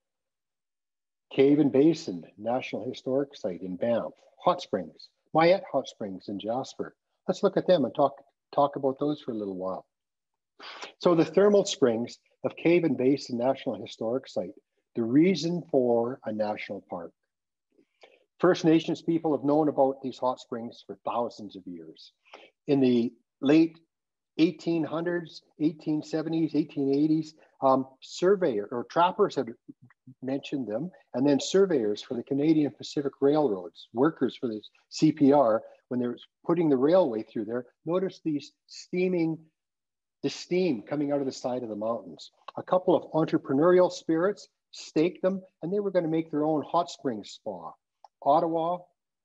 Cave and Basin National Historic Site in Banff. Hot Springs, Mayette Hot Springs in Jasper. Let's look at them and talk about those for a little while. So the thermal springs of Cave and Basin National Historic Site, the reason for a national park. First Nations people have known about these hot springs for thousands of years. In the late 1800s, 1870s, 1880s, surveyor or trappers had mentioned them, and then surveyors for the Canadian Pacific Railroads, workers for the CPR, when they were putting the railway through there, noticed the steam coming out of the side of the mountains. A couple of entrepreneurial spirits staked them, and they were going to make their own hot springs spa. Ottawa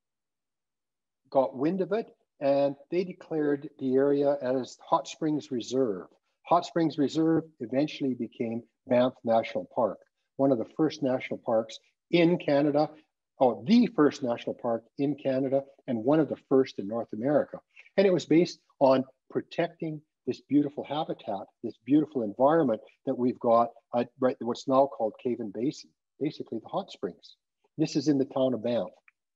got wind of it, and they declared the area as Hot Springs Reserve. Hot Springs Reserve eventually became Banff National Park, one of the first national parks in Canada, the first national park in Canada, and one of the first in North America. And it was based on protecting this beautiful habitat, this beautiful environment that we've got at what's now called Cave and Basin, basically the hot springs. This is in the town of Banff.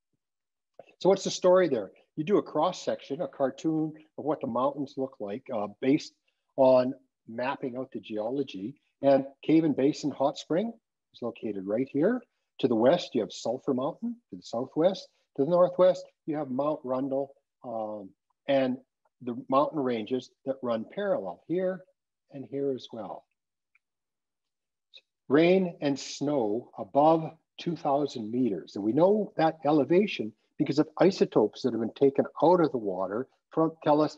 So what's the story there? You do a cross section, a cartoon of what the mountains look like based on mapping out the geology. And Cave and Basin Hot Spring is located right here. To the west, you have Sulphur Mountain. To the southwest, to the northwest, you have Mount Rundle and the mountain ranges that run parallel here and here as well. Rain and snow above 2,000 meters. And we know that elevation because of isotopes that have been taken out of the water tell us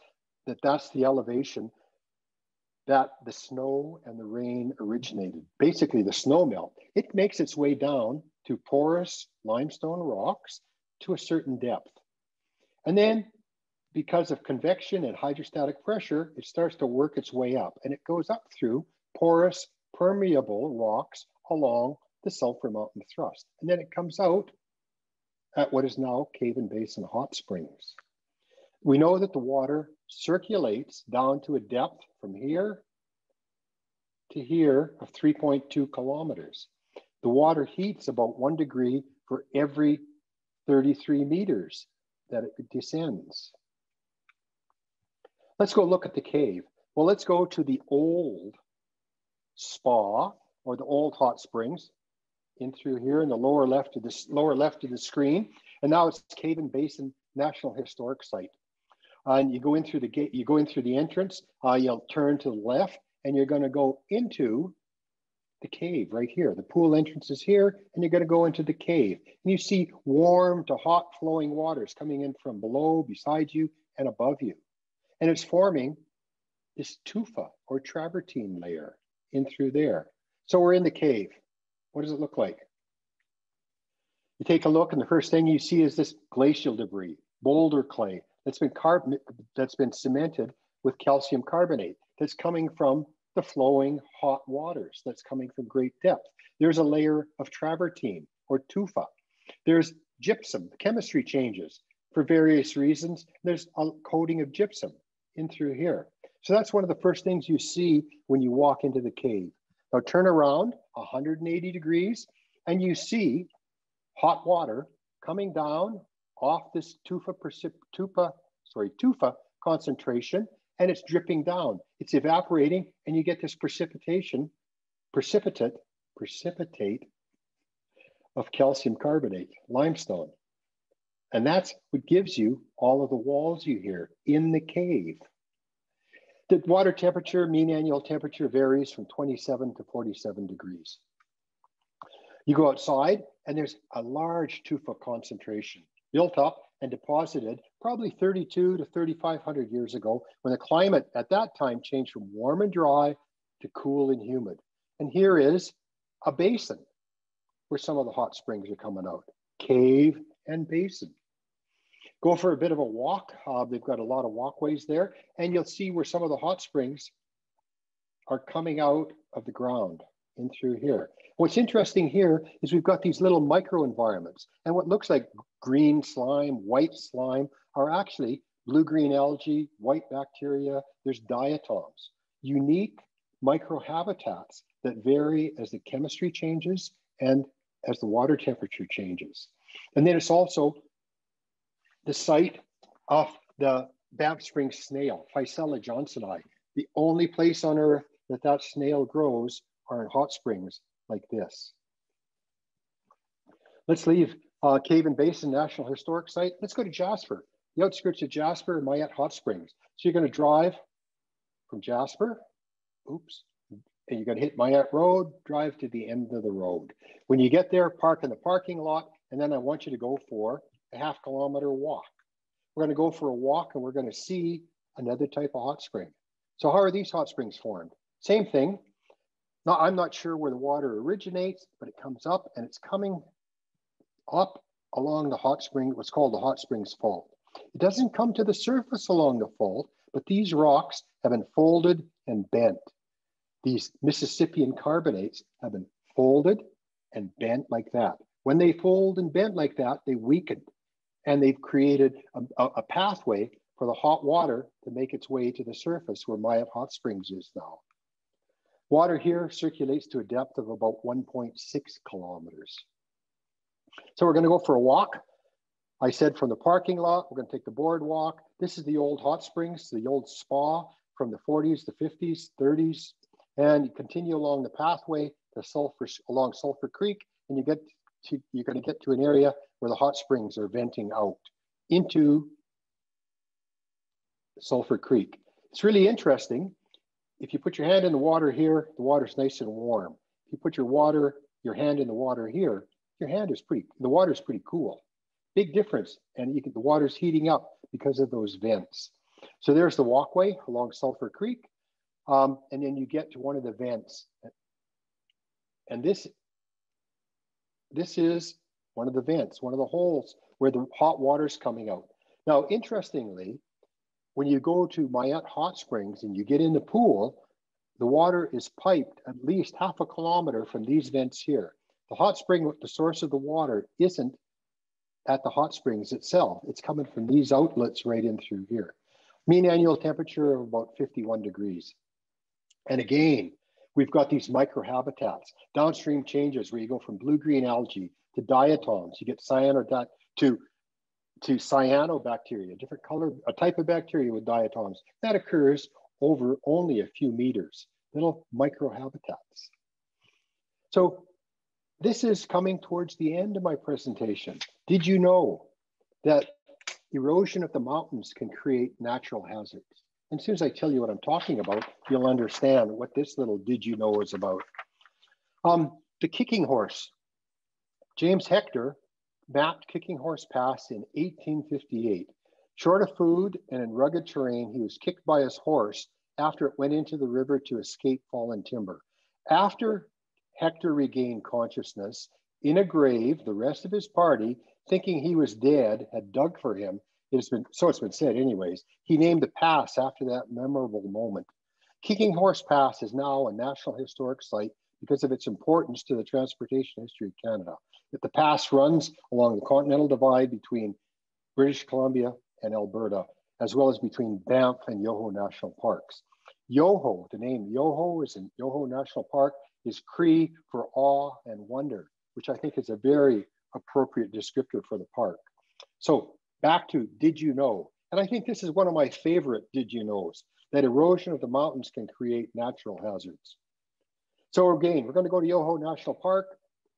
that's the elevation that the snow and the rain originated. Basically, the snow melt, it makes its way down to porous limestone rocks to a certain depth. And then, because of convection and hydrostatic pressure, it starts to work its way up, and it goes up through porous, permeable rocks along the Sulphur Mountain thrust. And then it comes out at what is now Cave and Basin Hot Springs. We know that the water circulates down to a depth from here to here of 3.2 kilometers. The water heats about 1 degree for every 33 meters that it descends. Let's go look at the cave. Well, let's go to the old spa or the old hot springs in through here in the lower left of the screen. And now it's Cave and Basin National Historic Site. And you go in through the gate, you go in through the entrance, you'll turn to the left and you're going to go into the cave right here. The pool entrance is here and you're going to go into the cave. And you see warm to hot flowing waters coming in from below, beside you, and above you. And it's forming this tufa or travertine layer in through there. So we're in the cave. What does it look like? You take a look and the first thing you see is this glacial debris, boulder clay that's been cemented with calcium carbonate that's coming from the flowing hot waters that's coming from great depth. There's a layer of travertine or tufa. There's gypsum. The chemistry changes for various reasons. There's a coating of gypsum in through here. So that's one of the first things you see when you walk into the cave. Now turn around 180 degrees and you see hot water coming down off this tufa concentration, and it's dripping down. It's evaporating and you get this precipitate of calcium carbonate, limestone. And that's what gives you all of the walls you hear in the cave. The water temperature, mean annual temperature, varies from 27 to 47 degrees. You go outside and there's a large tufa concentration built up and deposited probably 32 to 3,500 years ago when the climate at that time changed from warm and dry to cool and humid. And here is a basin where some of the hot springs are coming out, cave and basin. Go for a bit of a walk. They've got a lot of walkways there, and you'll see where some of the hot springs are coming out of the ground in through here. What's interesting here is we've got these little microenvironments, and what looks like green slime, white slime are actually blue-green algae, white bacteria. There's diatoms, unique microhabitats that vary as the chemistry changes and as the water temperature changes. And then it's also the site of the Banff Springs snail, Ficella johnsoni. The only place on Earth that snail grows are in hot springs like this. Let's leave Cave and Basin National Historic Site. Let's go to Jasper, the outskirts of Jasper, Mayette Hot Springs. So you're going to drive from Jasper, and you're going to hit Mayette Road, drive to the end of the road. When you get there, park in the parking lot, and then I want you to go for a half-kilometer walk. We're going to go for a walk and we're going to see another type of hot spring. So how are these hot springs formed? Same thing. Now, I'm not sure where the water originates, but it comes up and it's coming up along the hot spring, what's called the hot springs fault. It doesn't come to the surface along the fault, but these rocks have been folded and bent. These Mississippian carbonates have been folded and bent like that. When they fold and bend like that, they weaken, and they've created a pathway for the hot water to make its way to the surface where Mayette Hot Springs is now. Water here circulates to a depth of about 1.6 kilometers. So we're going to go for a walk. I said from the parking lot, we're going to take the boardwalk. This is the old hot springs, the old spa from the 40s, the 50s, 30s, and you continue along the pathway to along Sulphur Creek, and you're going to get to an area where the hot springs are venting out into Sulphur Creek. It's really interesting. If you put your hand in the water here, the water's nice and warm. If you put your hand in the water here, the water's pretty cool. Big difference, and the water's heating up because of those vents. So there's the walkway along Sulphur Creek. And then you get to one of the vents. And this is one of the vents, one of the holes where the hot water's coming out. Now, interestingly, when you go to Mayette Hot Springs and you get in the pool, the water is piped at least half a kilometer from these vents here. The hot spring, the source of the water, isn't at the hot springs itself. It's coming from these outlets right in through here. Mean annual temperature of about 51 degrees. And again, we've got these microhabitats, downstream changes where you go from blue-green algae to diatoms. You get to cyanobacteria, different color, a type of bacteria with diatoms. That occurs over only a few meters, little microhabitats. So this is coming towards the end of my presentation. Did you know that erosion of the mountains can create natural hazards? And as soon as I tell you what I'm talking about, you'll understand what this little did you know is about. The Kicking Horse. James Hector mapped Kicking Horse Pass in 1858. Short of food and in rugged terrain, he was kicked by his horse after it went into the river to escape fallen timber. After Hector regained consciousness, in a grave, the rest of his party, thinking he was dead, had dug for him. It's been said anyways. He named the pass after that memorable moment. Kicking Horse Pass is now a National Historic Site because of its importance to the transportation history of Canada. The pass runs along the Continental Divide between British Columbia and Alberta, as well as between Banff and Yoho National Parks. Yoho, the name Yoho is in Yoho National Park, is Cree for awe and wonder, which I think is a very appropriate descriptor for the park. So back to did you know? And I think this is one of my favorite did you knows, that erosion of the mountains can create natural hazards. So again, we're going to go to Yoho National Park.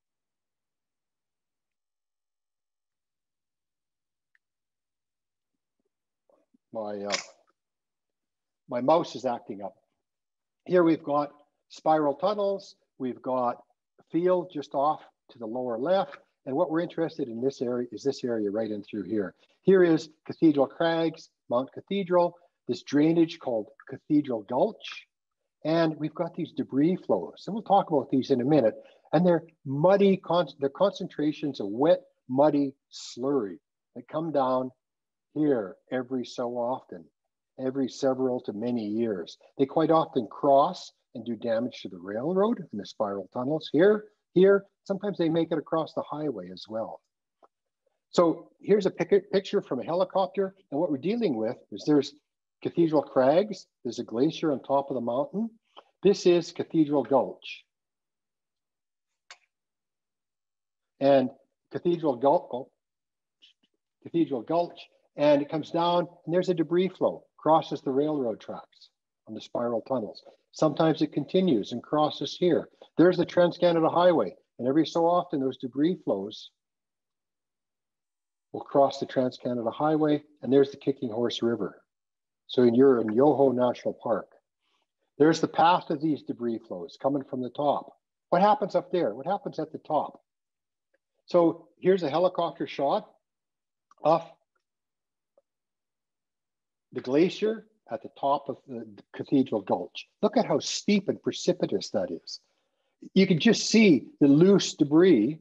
My mouse is acting up. Here we've got spiral tunnels. We've got a field just off to the lower left. And what we're interested in this area is this area right in through here. Here is Cathedral Crags, Mount Cathedral, this drainage called Cathedral Gulch. And we've got these debris flows. And we'll talk about these in a minute. And they're muddy, they're concentrations of wet, muddy slurry that come down here every so often, every several to many years. They quite often cross and do damage to the railroad and the spiral tunnels here. Sometimes they make it across the highway as well. So here's a picture from a helicopter. And what we're dealing with is there's Cathedral Crags. There's a glacier on top of the mountain. This is Cathedral Gulch. And Cathedral Gulch, and it comes down and there's a debris flow, crosses the railroad tracks on the spiral tunnels. Sometimes it continues and crosses here. There's the Trans-Canada Highway, and every so often those debris flows will cross the Trans-Canada Highway, and there's the Kicking Horse River. So you're in Yoho National Park. There's the path of these debris flows coming from the top. What happens up there? What happens at the top? So here's a helicopter shot of the glacier at the top of the Cathedral Gulch. Look at how steep and precipitous that is. You can just see the loose debris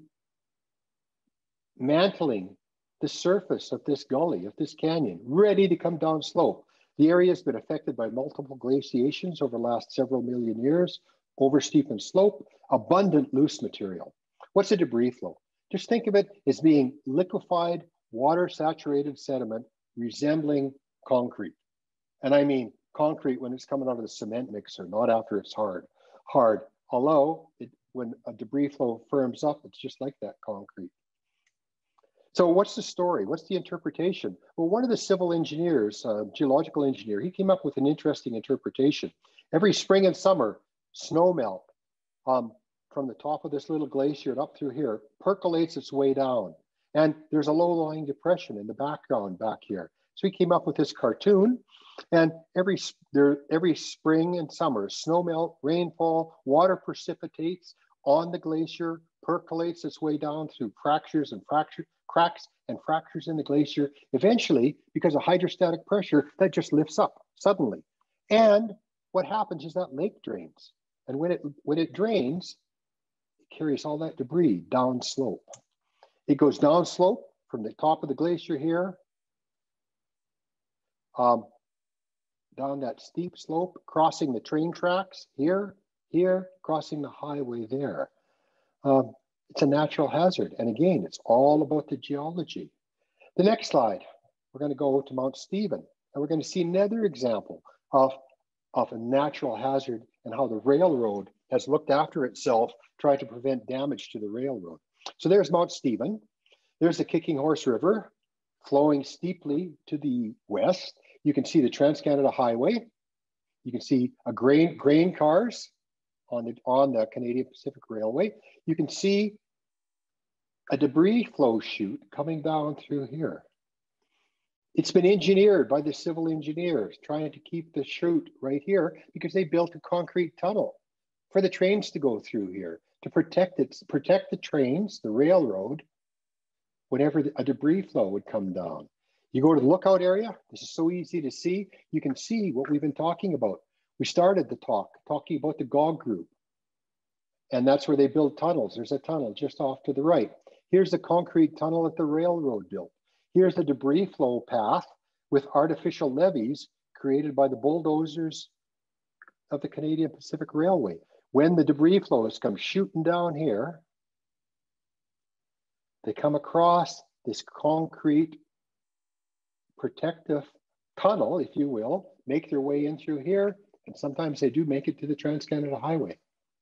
mantling the surface of this gully, of this canyon, ready to come down slope. The area has been affected by multiple glaciations over the last several million years, oversteepened slope, abundant loose material. What's a debris flow? Just think of it as being liquefied, water-saturated sediment resembling concrete. And I mean concrete when it's coming out of the cement mixer, not after it's hard. Although when a debris flow firms up, it's just like that concrete. So what's the story? What's the interpretation? Well, one of the civil engineers, geological engineer, he came up with an interesting interpretation. Every spring and summer, snow melt from the top of this little glacier and up through here percolates its way down. And there's a low-lying depression in the background back here. So he came up with this cartoon, and every spring and summer, snow melt, rainfall, water precipitates on the glacier, percolates its way down through fractures and cracks and fractures in the glacier. Eventually, because of hydrostatic pressure, that just lifts up suddenly. And what happens is that lake drains. And when it drains, it carries all that debris down slope. It goes down slope from the top of the glacier here, down that steep slope, crossing the train tracks here, crossing the highway there. It's a natural hazard. And again, it's all about the geology. The next slide, we're going to go to Mount Stephen, and we're going to see another example of a natural hazard and how the railroad has looked after itself, trying to prevent damage to the railroad. So there's Mount Stephen. There's the Kicking Horse River flowing steeply to the west. You can see the Trans-Canada Highway. You can see a grain cars on the Canadian Pacific Railway. You can see a debris flow chute coming down through here. It's been engineered by the civil engineers trying to keep the chute right here because they built a concrete tunnel for the trains to go through here to protect the trains, the railroad, whenever a debris flow would come down. You go to the lookout area. This is so easy to see. You can see what we've been talking about. We started the talking about the GOG group. And that's where they build tunnels. There's a tunnel just off to the right. Here's the concrete tunnel that the railroad built. Here's the debris flow path with artificial levees created by the bulldozers of the Canadian Pacific Railway. When the debris flows come shooting down here, they come across this concrete protective tunnel, if you will, make their way in through here, and sometimes they do make it to the Trans-Canada Highway.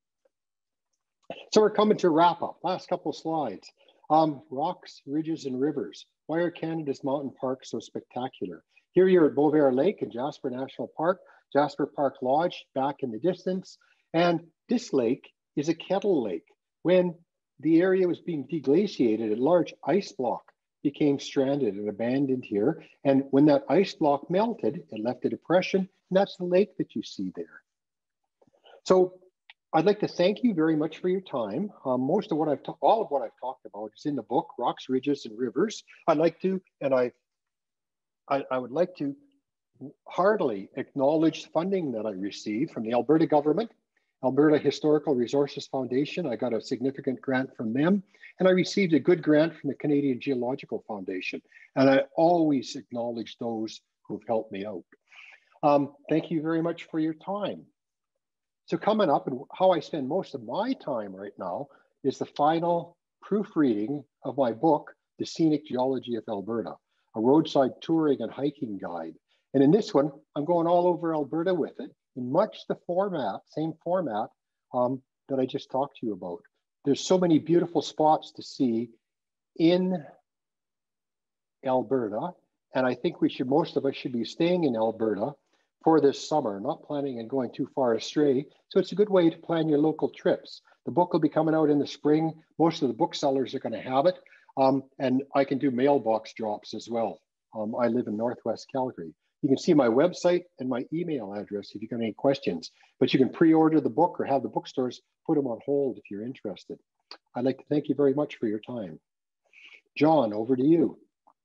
So we're coming to wrap up. Last couple of slides. Rocks, ridges, and rivers. Why are Canada's mountain parks so spectacular? Here you're at Beauvair Lake in Jasper National Park, Jasper Park Lodge back in the distance. And this lake is a kettle lake. When the area was being deglaciated, a large ice block became stranded and abandoned here. And when that ice block melted, it left a depression, and that's the lake that you see there. So I'd like to thank you very much for your time. Most of what all of what I've talked about is in the book, Rocks, Ridges, and Rivers. I'd like to, and I would like to heartily acknowledge funding that I received from the Alberta government, Alberta Historical Resources Foundation. I got a significant grant from them, and I received a good grant from the Canadian Geological Foundation. And I always acknowledge those who've helped me out. Thank you very much for your time. So coming up, and how I spend most of my time right now, is the final proofreading of my book, The Scenic Geology of Alberta, a roadside touring and hiking guide. And in this one, I'm going all over Alberta with it in much the same format that I just talked to you about. There's so many beautiful spots to see in Alberta. And I think most of us should be staying in Alberta for this summer, not planning on going too far astray. So it's a good way to plan your local trips. The book will be coming out in the spring. Most of the booksellers are going to have it. And I can do mailbox drops as well. I live in Northwest Calgary. You can see my website and my email address if you've got any questions, but you can pre-order the book or have the bookstores put them on hold if you're interested. I'd like to thank you very much for your time. John, over to you.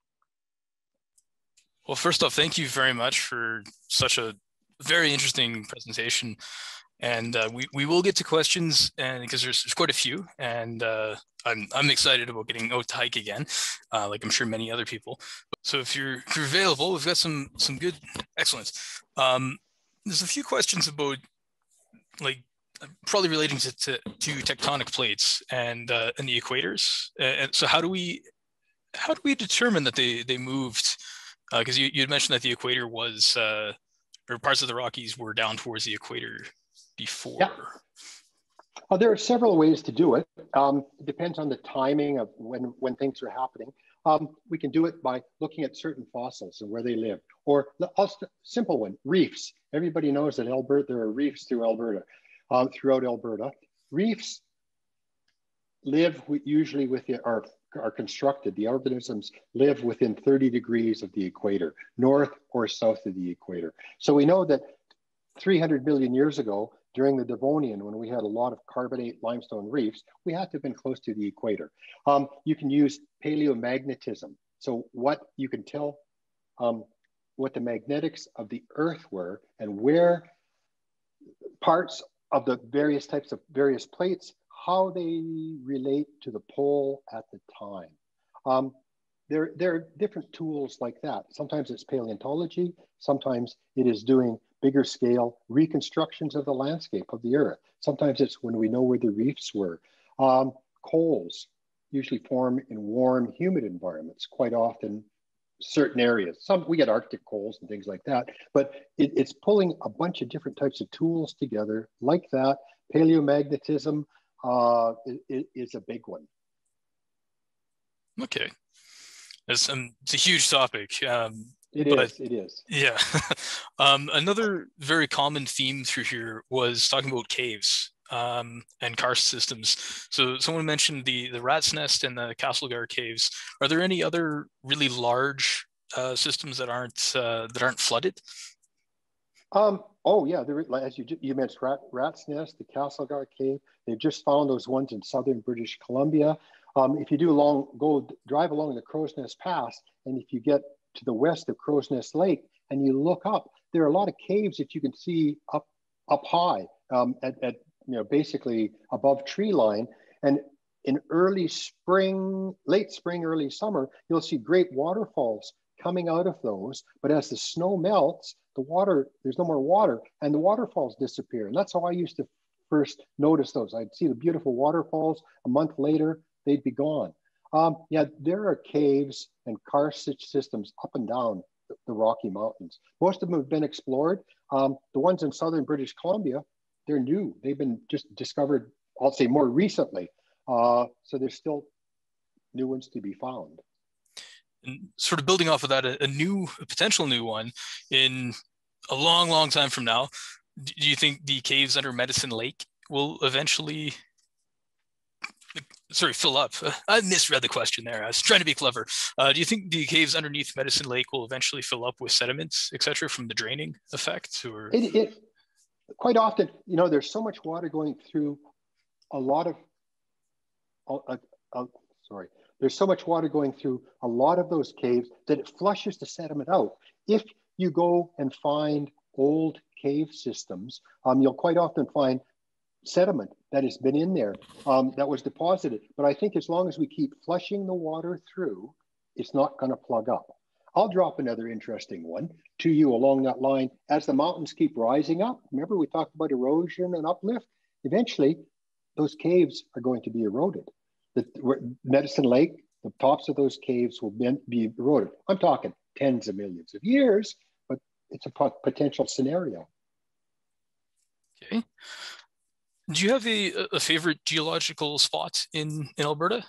Well, first off, thank you very much for such a very interesting presentation. And we will get to questions, and because there's quite a few, and I'm excited about getting out to hike again, like I'm sure many other people. So if you're available, we've got some good, excellent. There's a few questions about, like, probably relating to tectonic plates and the equators. And so how do we determine that they moved? Because you had mentioned that the equator was, or parts of the Rockies were down towards the equator before. Yeah. Well, there are several ways to do it. It depends on the timing of when things are happening. We can do it by looking at certain fossils and where they live, or simple one, reefs. Everybody knows that there are reefs throughout Alberta. Reefs live usually are constructed. The organisms live within 30 degrees of the equator, north or south of the equator. So we know that 300 million years ago, During the Devonian, when we had a lot of carbonate limestone reefs, we had to have been close to the equator. You can use paleomagnetism. So what you can tell what the magnetics of the Earth were and where parts of the various types of various plates, how they relate to the pole at the time. There are different tools like that. Sometimes it's paleontology, sometimes it is doing bigger scale reconstructions of the landscape of the Earth. Sometimes it's when we know where the reefs were. Coals usually form in warm, humid environments, quite often certain areas. We get Arctic coals and things like that, but it's pulling a bunch of different types of tools together like that. Paleomagnetism is a big one. Okay. It's a huge topic. It is. Yeah. Another very common theme through here was talking about caves and karst systems. So someone mentioned the Rat's Nest and the Castlegar caves. Are there any other really large systems that aren't flooded? Oh yeah, as you mentioned, Rat's Nest, the Castlegar Cave. They've just found those ones in southern British Columbia. If you drive along the Crow's Nest Pass, and if you get to the west of Crow's Nest Lake and you look up, there are a lot of caves that you can see up high at basically above tree line. And in early spring, late spring, early summer, you'll see great waterfalls coming out of those. But as the snow melts, there's no more water and the waterfalls disappear. And that's how I used to first notice those. I'd see the beautiful waterfalls. A month later, they'd be gone. Yeah, there are caves and karst systems up and down the Rocky Mountains. Most of them have been explored. The ones in southern British Columbia, they're new. They've been just discovered, I'll say, more recently. So there's still new ones to be found. And sort of building off of that, a potential new one in a long, long time from now, do you think the caves under Medicine Lake will eventually fill up? I misread the question there. I was trying to be clever. Do you think the caves underneath Medicine Lake will eventually fill up with sediments, et cetera, from the draining effect? Or it quite often, there's so much water going through there's so much water going through a lot of those caves that it flushes the sediment out. If you go and find old cave systems, you'll quite often find sediment that has been in there that was deposited. But I think as long as we keep flushing the water through, it's not going to plug up. I'll drop another interesting one to you along that line. As the mountains keep rising up, remember we talked about erosion and uplift? Eventually, those caves are going to be eroded. Medicine Lake, the tops of those caves will be eroded. I'm talking tens of millions of years, but it's a potential scenario. Okay. Do you have a favorite geological spot in Alberta?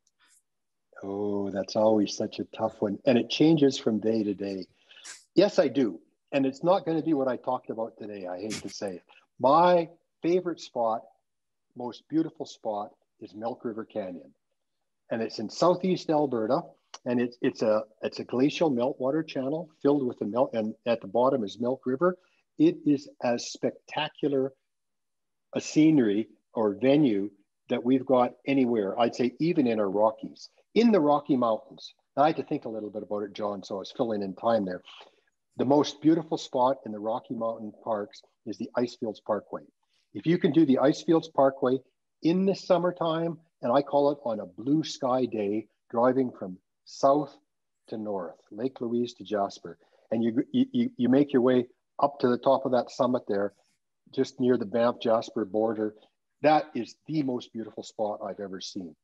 Oh, that's always such a tough one. And it changes from day to day. Yes, I do. And it's not going to be what I talked about today. I hate to say it. My favorite spot, most beautiful spot, is Milk River Canyon. And it's in southeast Alberta. And it's a glacial meltwater channel filled with the milk. And at the bottom is Milk River. It is as spectacular a scenery or venue that we've got anywhere, I'd say even in our Rockies, in the Rocky Mountains. Now, I had to think a little bit about it, John, so I was filling in time there. The most beautiful spot in the Rocky Mountain Parks is the Icefields Parkway. If you can do the Icefields Parkway in the summertime, and I call it on a blue sky day, driving from south to north, Lake Louise to Jasper, and you make your way up to the top of that summit there, just near the Banff Jasper border. That is the most beautiful spot I've ever seen.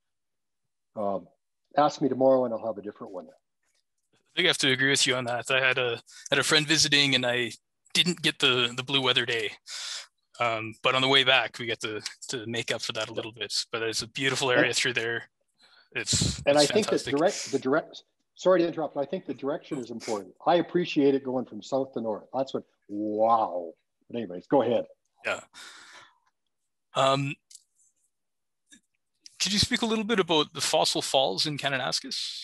Ask me tomorrow and I'll have a different one. I think I have to agree with you on that. I had a friend visiting and I didn't get the blue weather day. But on the way back, we get to make up for that a little bit. But it's a beautiful area through there. It's I fantastic. think the direct, sorry to interrupt, but I think the direction is important. I appreciate it going from south to north. That's what, wow. But anyways, go ahead. Yeah. Could you speak a little bit about the fossil falls in Kananaskis?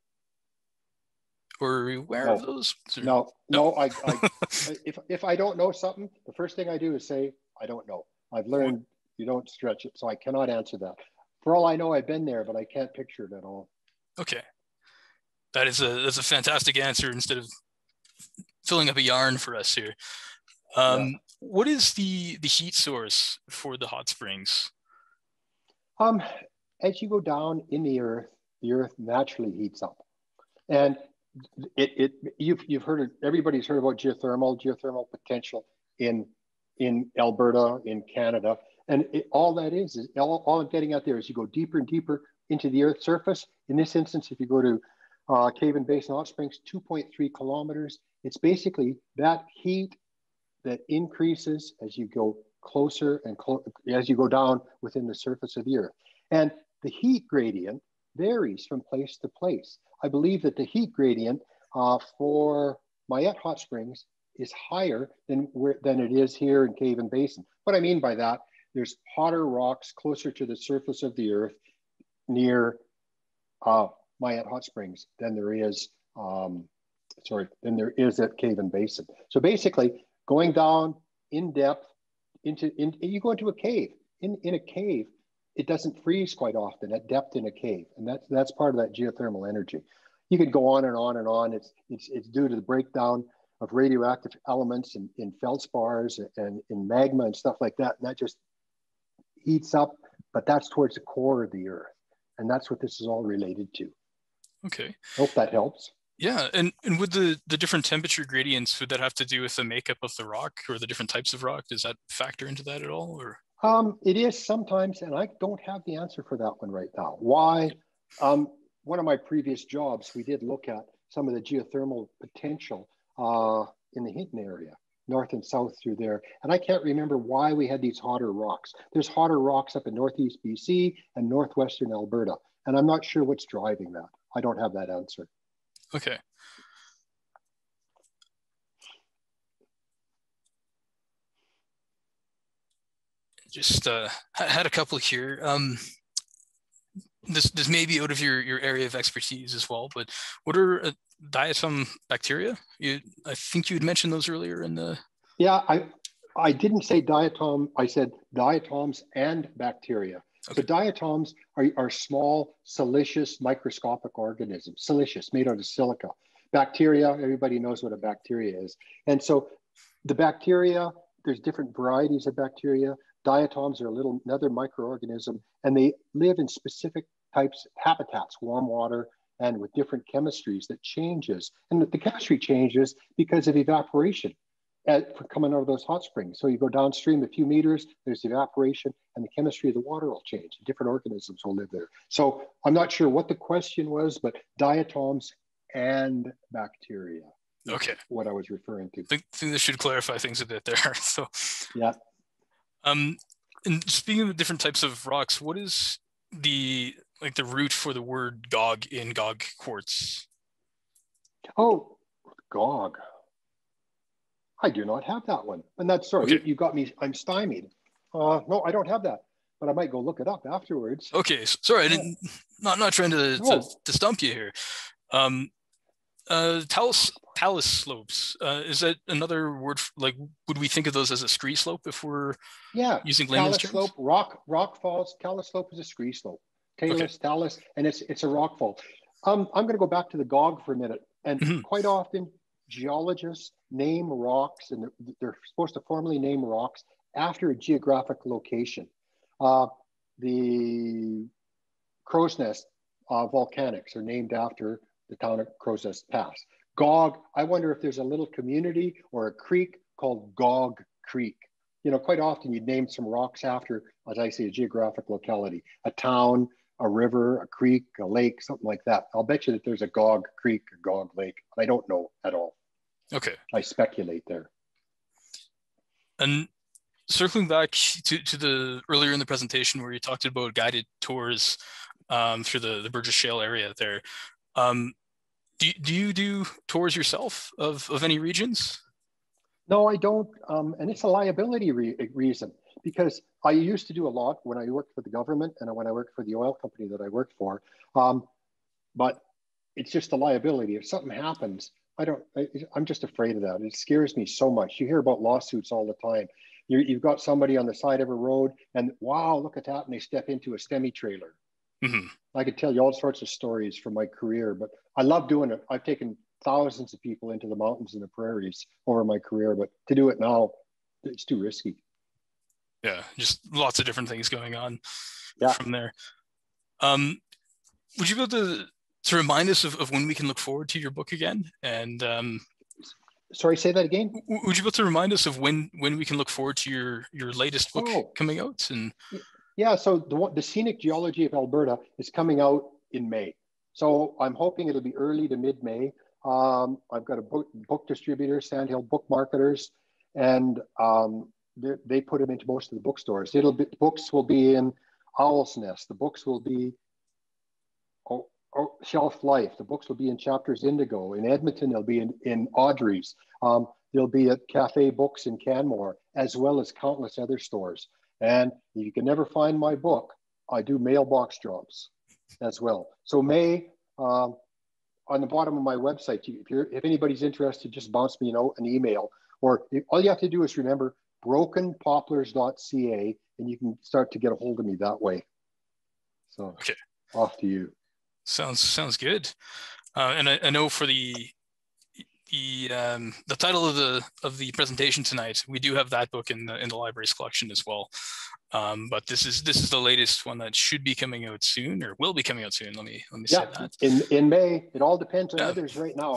Or are you aware of those? No. If I don't know something, the first thing I do is say, I don't know. I've learned you don't stretch it, so I cannot answer that. For all I know, I've been there, but I can't picture it at all. Okay. That's a fantastic answer instead of filling up a yarn for us here. What is the heat source for the hot springs? As you go down in the earth naturally heats up. And you've heard of, everybody's heard about geothermal potential in Alberta, in Canada. And all that is all I'm getting at there is you go deeper and deeper into the Earth's surface. In this instance, if you go to Cave and Basin Hot Springs, 2.3 kilometers, it's basically that heat that increases as you go closer and as you go down within the surface of the Earth. And the heat gradient varies from place to place. I believe that the heat gradient for Mayette Hot Springs is higher than it is here in Cave and Basin. What I mean by that, there's hotter rocks closer to the surface of the Earth near Mayette Hot Springs than there is at Cave and Basin. So basically, going down in depth you go into a cave. In a cave, it doesn't freeze quite often at depth in a cave, and that's part of that geothermal energy. You could go on and on and on. It's due to the breakdown of radioactive elements in feldspars and in magma and stuff like that, and that just heats up. But that's towards the core of the Earth, and that's what this is all related to. Okay. Hope that helps. Yeah, and with the different temperature gradients, would that have to do with the makeup of the rock or the different types of rock? Does that factor into that at all, or? It is sometimes, and I don't have the answer for that one right now. Why? One of my previous jobs, we did look at some of the geothermal potential in the Hinton area, north and south through there. And I can't remember why we had these hotter rocks. There's hotter rocks up in northeast BC and northwestern Alberta. And I'm not sure what's driving that. I don't have that answer. Okay. Just had a couple here. This may be out of your area of expertise as well, but what are diatom bacteria? I think you had mentioned those earlier in the... Yeah, I didn't say diatom, I said diatoms and bacteria. Okay. So diatoms are small, siliceous, microscopic organisms, siliceous, made out of silica. Bacteria, everybody knows what a bacteria is. And so the bacteria, there's different varieties of bacteria. Diatoms are another microorganism, and they live in specific types of habitats, warm water, and with different chemistries that changes. And the chemistry changes because of evaporation coming out of those hot springs. So you go downstream a few meters, there's evaporation, and the chemistry of the water will change. Different organisms will live there. So I'm not sure what the question was, but diatoms and bacteria. Okay. What I was referring to. I think this should clarify things a bit there. So yeah. And speaking of different types of rocks, what is the root for the word Gog in Gog quartz? Oh, Gog. I do not have that one. And that's, sorry, okay. You got me, I'm stymied. No, I don't have that, but I might go look it up afterwards. Okay, sorry, I didn't, not trying to stump you here. Talus slopes, is that another word, would we think of those as a scree slope if we're using layman's terms? Talus slope, rock falls. Talus slope is a scree slope. Talus, and it's a rock fall. I'm going to go back to the Gog for a minute. And quite often, geologists name rocks, and they're supposed to formally name rocks after a geographic location. The Crow's Nest volcanics are named after the town of Crow's Nest Pass. Gog, I wonder if there's a little community or a creek called Gog Creek. You know, quite often you'd name some rocks after, as I say, a geographic locality, a town, a river, a creek, a lake, something like that. I'll bet you that there's a Gog Creek, a Gog Lake. I don't know at all. Okay. I speculate there. And circling back to the earlier in the presentation where you talked about guided tours through the Burgess Shale area there. Do you do tours yourself of any regions? No, I don't. And it's a liability reason, because I used to do a lot when I worked for the government and when I worked for the oil company that I worked for. But it's just a liability. If something happens, I'm just afraid of that. It scares me so much. You hear about lawsuits all the time. You've got somebody on the side of a road and wow, look at that. And they step into a STEMI trailer. Mm-hmm. I could tell you all sorts of stories from my career, but I love doing it. I've taken thousands of people into the mountains and the prairies over my career, but to do it now, it's too risky. Yeah, just lots of different things going on from there. Would you be able to remind us of when we can look forward to your book again? And sorry, say that again. Would you be able to remind us of when we can look forward to your latest book coming out? And yeah, so the Scenic Geology of Alberta is coming out in May. So I'm hoping it'll be early to mid-May. I've got a book distributor, Sandhill Book Marketers, and they put them into most of the bookstores. Books will be in Owl's Nest. The books will be Shelf Life. The books will be in Chapters Indigo. In Edmonton, they'll be in Audrey's. They'll be at Cafe Books in Canmore, as well as countless other stores. And if you can never find my book, I do mailbox jobs as well. So May, on the bottom of my website, if anybody's interested, just bounce me an email. Or all you have to do is remember brokenpoplars.ca, and you can start to get a hold of me that way. So off to you. Sounds good. And I know for the title of the presentation tonight, we do have that book in the library's collection as well. But this is the latest one that should be coming out soon, or will be coming out soon. Let me say that. In May. It all depends on others right now.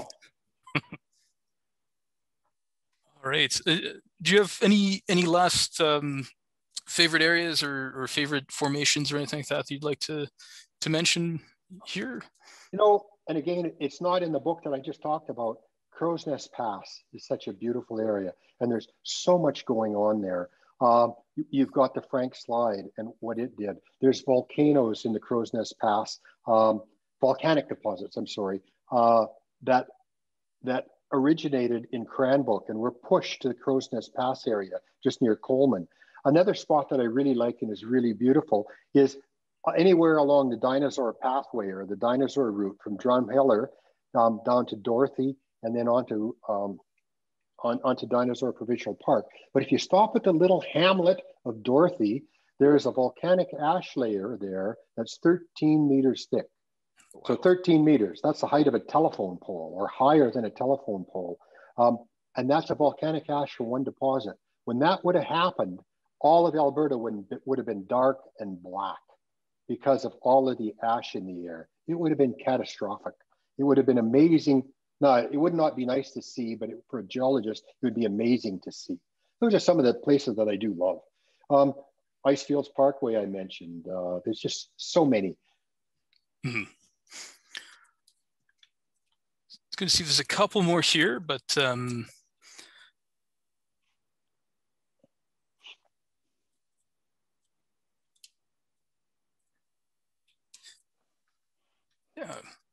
All right. Do you have any last favorite areas or favorite formations or anything like that you'd like to mention here? And again, it's not in the book that I just talked about. Crow's Nest Pass is such a beautiful area, and there's so much going on there. You've got the Frank Slide and what it did. There's volcanoes in the Crow's Nest Pass, volcanic deposits, I'm sorry, that originated in Cranbrook and were pushed to the Crow's Nest Pass area, just near Coleman. Another spot that I really like and is really beautiful is anywhere along the dinosaur pathway or the dinosaur route from Drumheller down to Dorothy and then onto Dinosaur Provincial Park. But if you stop at the little hamlet of Dorothy, there is a volcanic ash layer there that's 13 meters thick. Wow. So 13 meters, that's the height of a telephone pole or higher than a telephone pole. And that's a volcanic ash from one deposit. When that would have happened, all of Alberta would have been dark and black because of all of the ash in the air. It would have been catastrophic. It would have been amazing. No, it would not be nice to see, but for a geologist, it would be amazing to see. Those are some of the places that I do love. Icefields Parkway, I mentioned. There's just so many. Mm-hmm. It's good to see there's a couple more here, but yeah.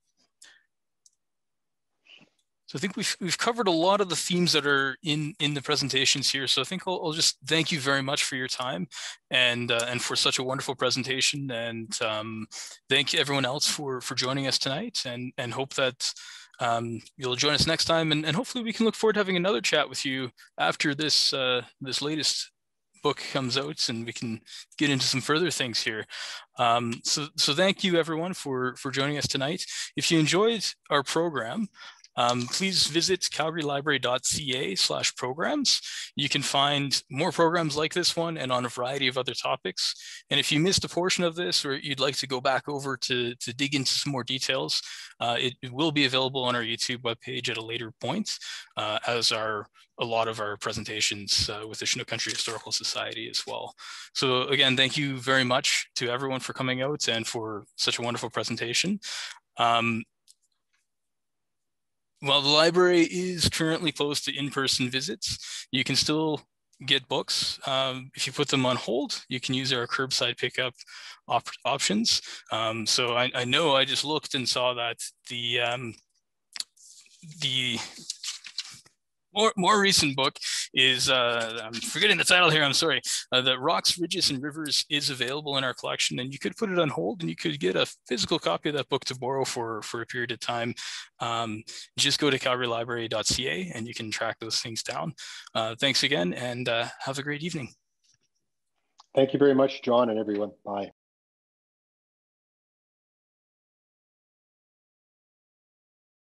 So I think we've covered a lot of the themes that are in the presentations here. So I think I'll just thank you very much for your time and for such a wonderful presentation. And thank you everyone else for joining us tonight, and hope that you'll join us next time. And hopefully we can look forward to having another chat with you after this this latest book comes out, and we can get into some further things here. So thank you everyone for joining us tonight. If you enjoyed our program, please visit calgarylibrary.ca/programs. You can find more programs like this one and on a variety of other topics. And if you missed a portion of this, or you'd like to go back over to dig into some more details, it will be available on our YouTube webpage at a later point, as are a lot of our presentations with the Chinook Country Historical Society as well. So again, thank you very much to everyone for coming out and for such a wonderful presentation. While the library is currently closed to in-person visits, you can still get books. If you put them on hold, you can use our curbside pickup options. So I know I just looked and saw that the more recent book is, I'm forgetting the title here, I'm sorry. The Rocks, Ridges, and Rivers is available in our collection, and you could put it on hold and you could get a physical copy of that book to borrow for a period of time. Just go to calgarylibrary.ca and you can track those things down. Thanks again, and have a great evening. Thank you very much, John, and everyone. Bye.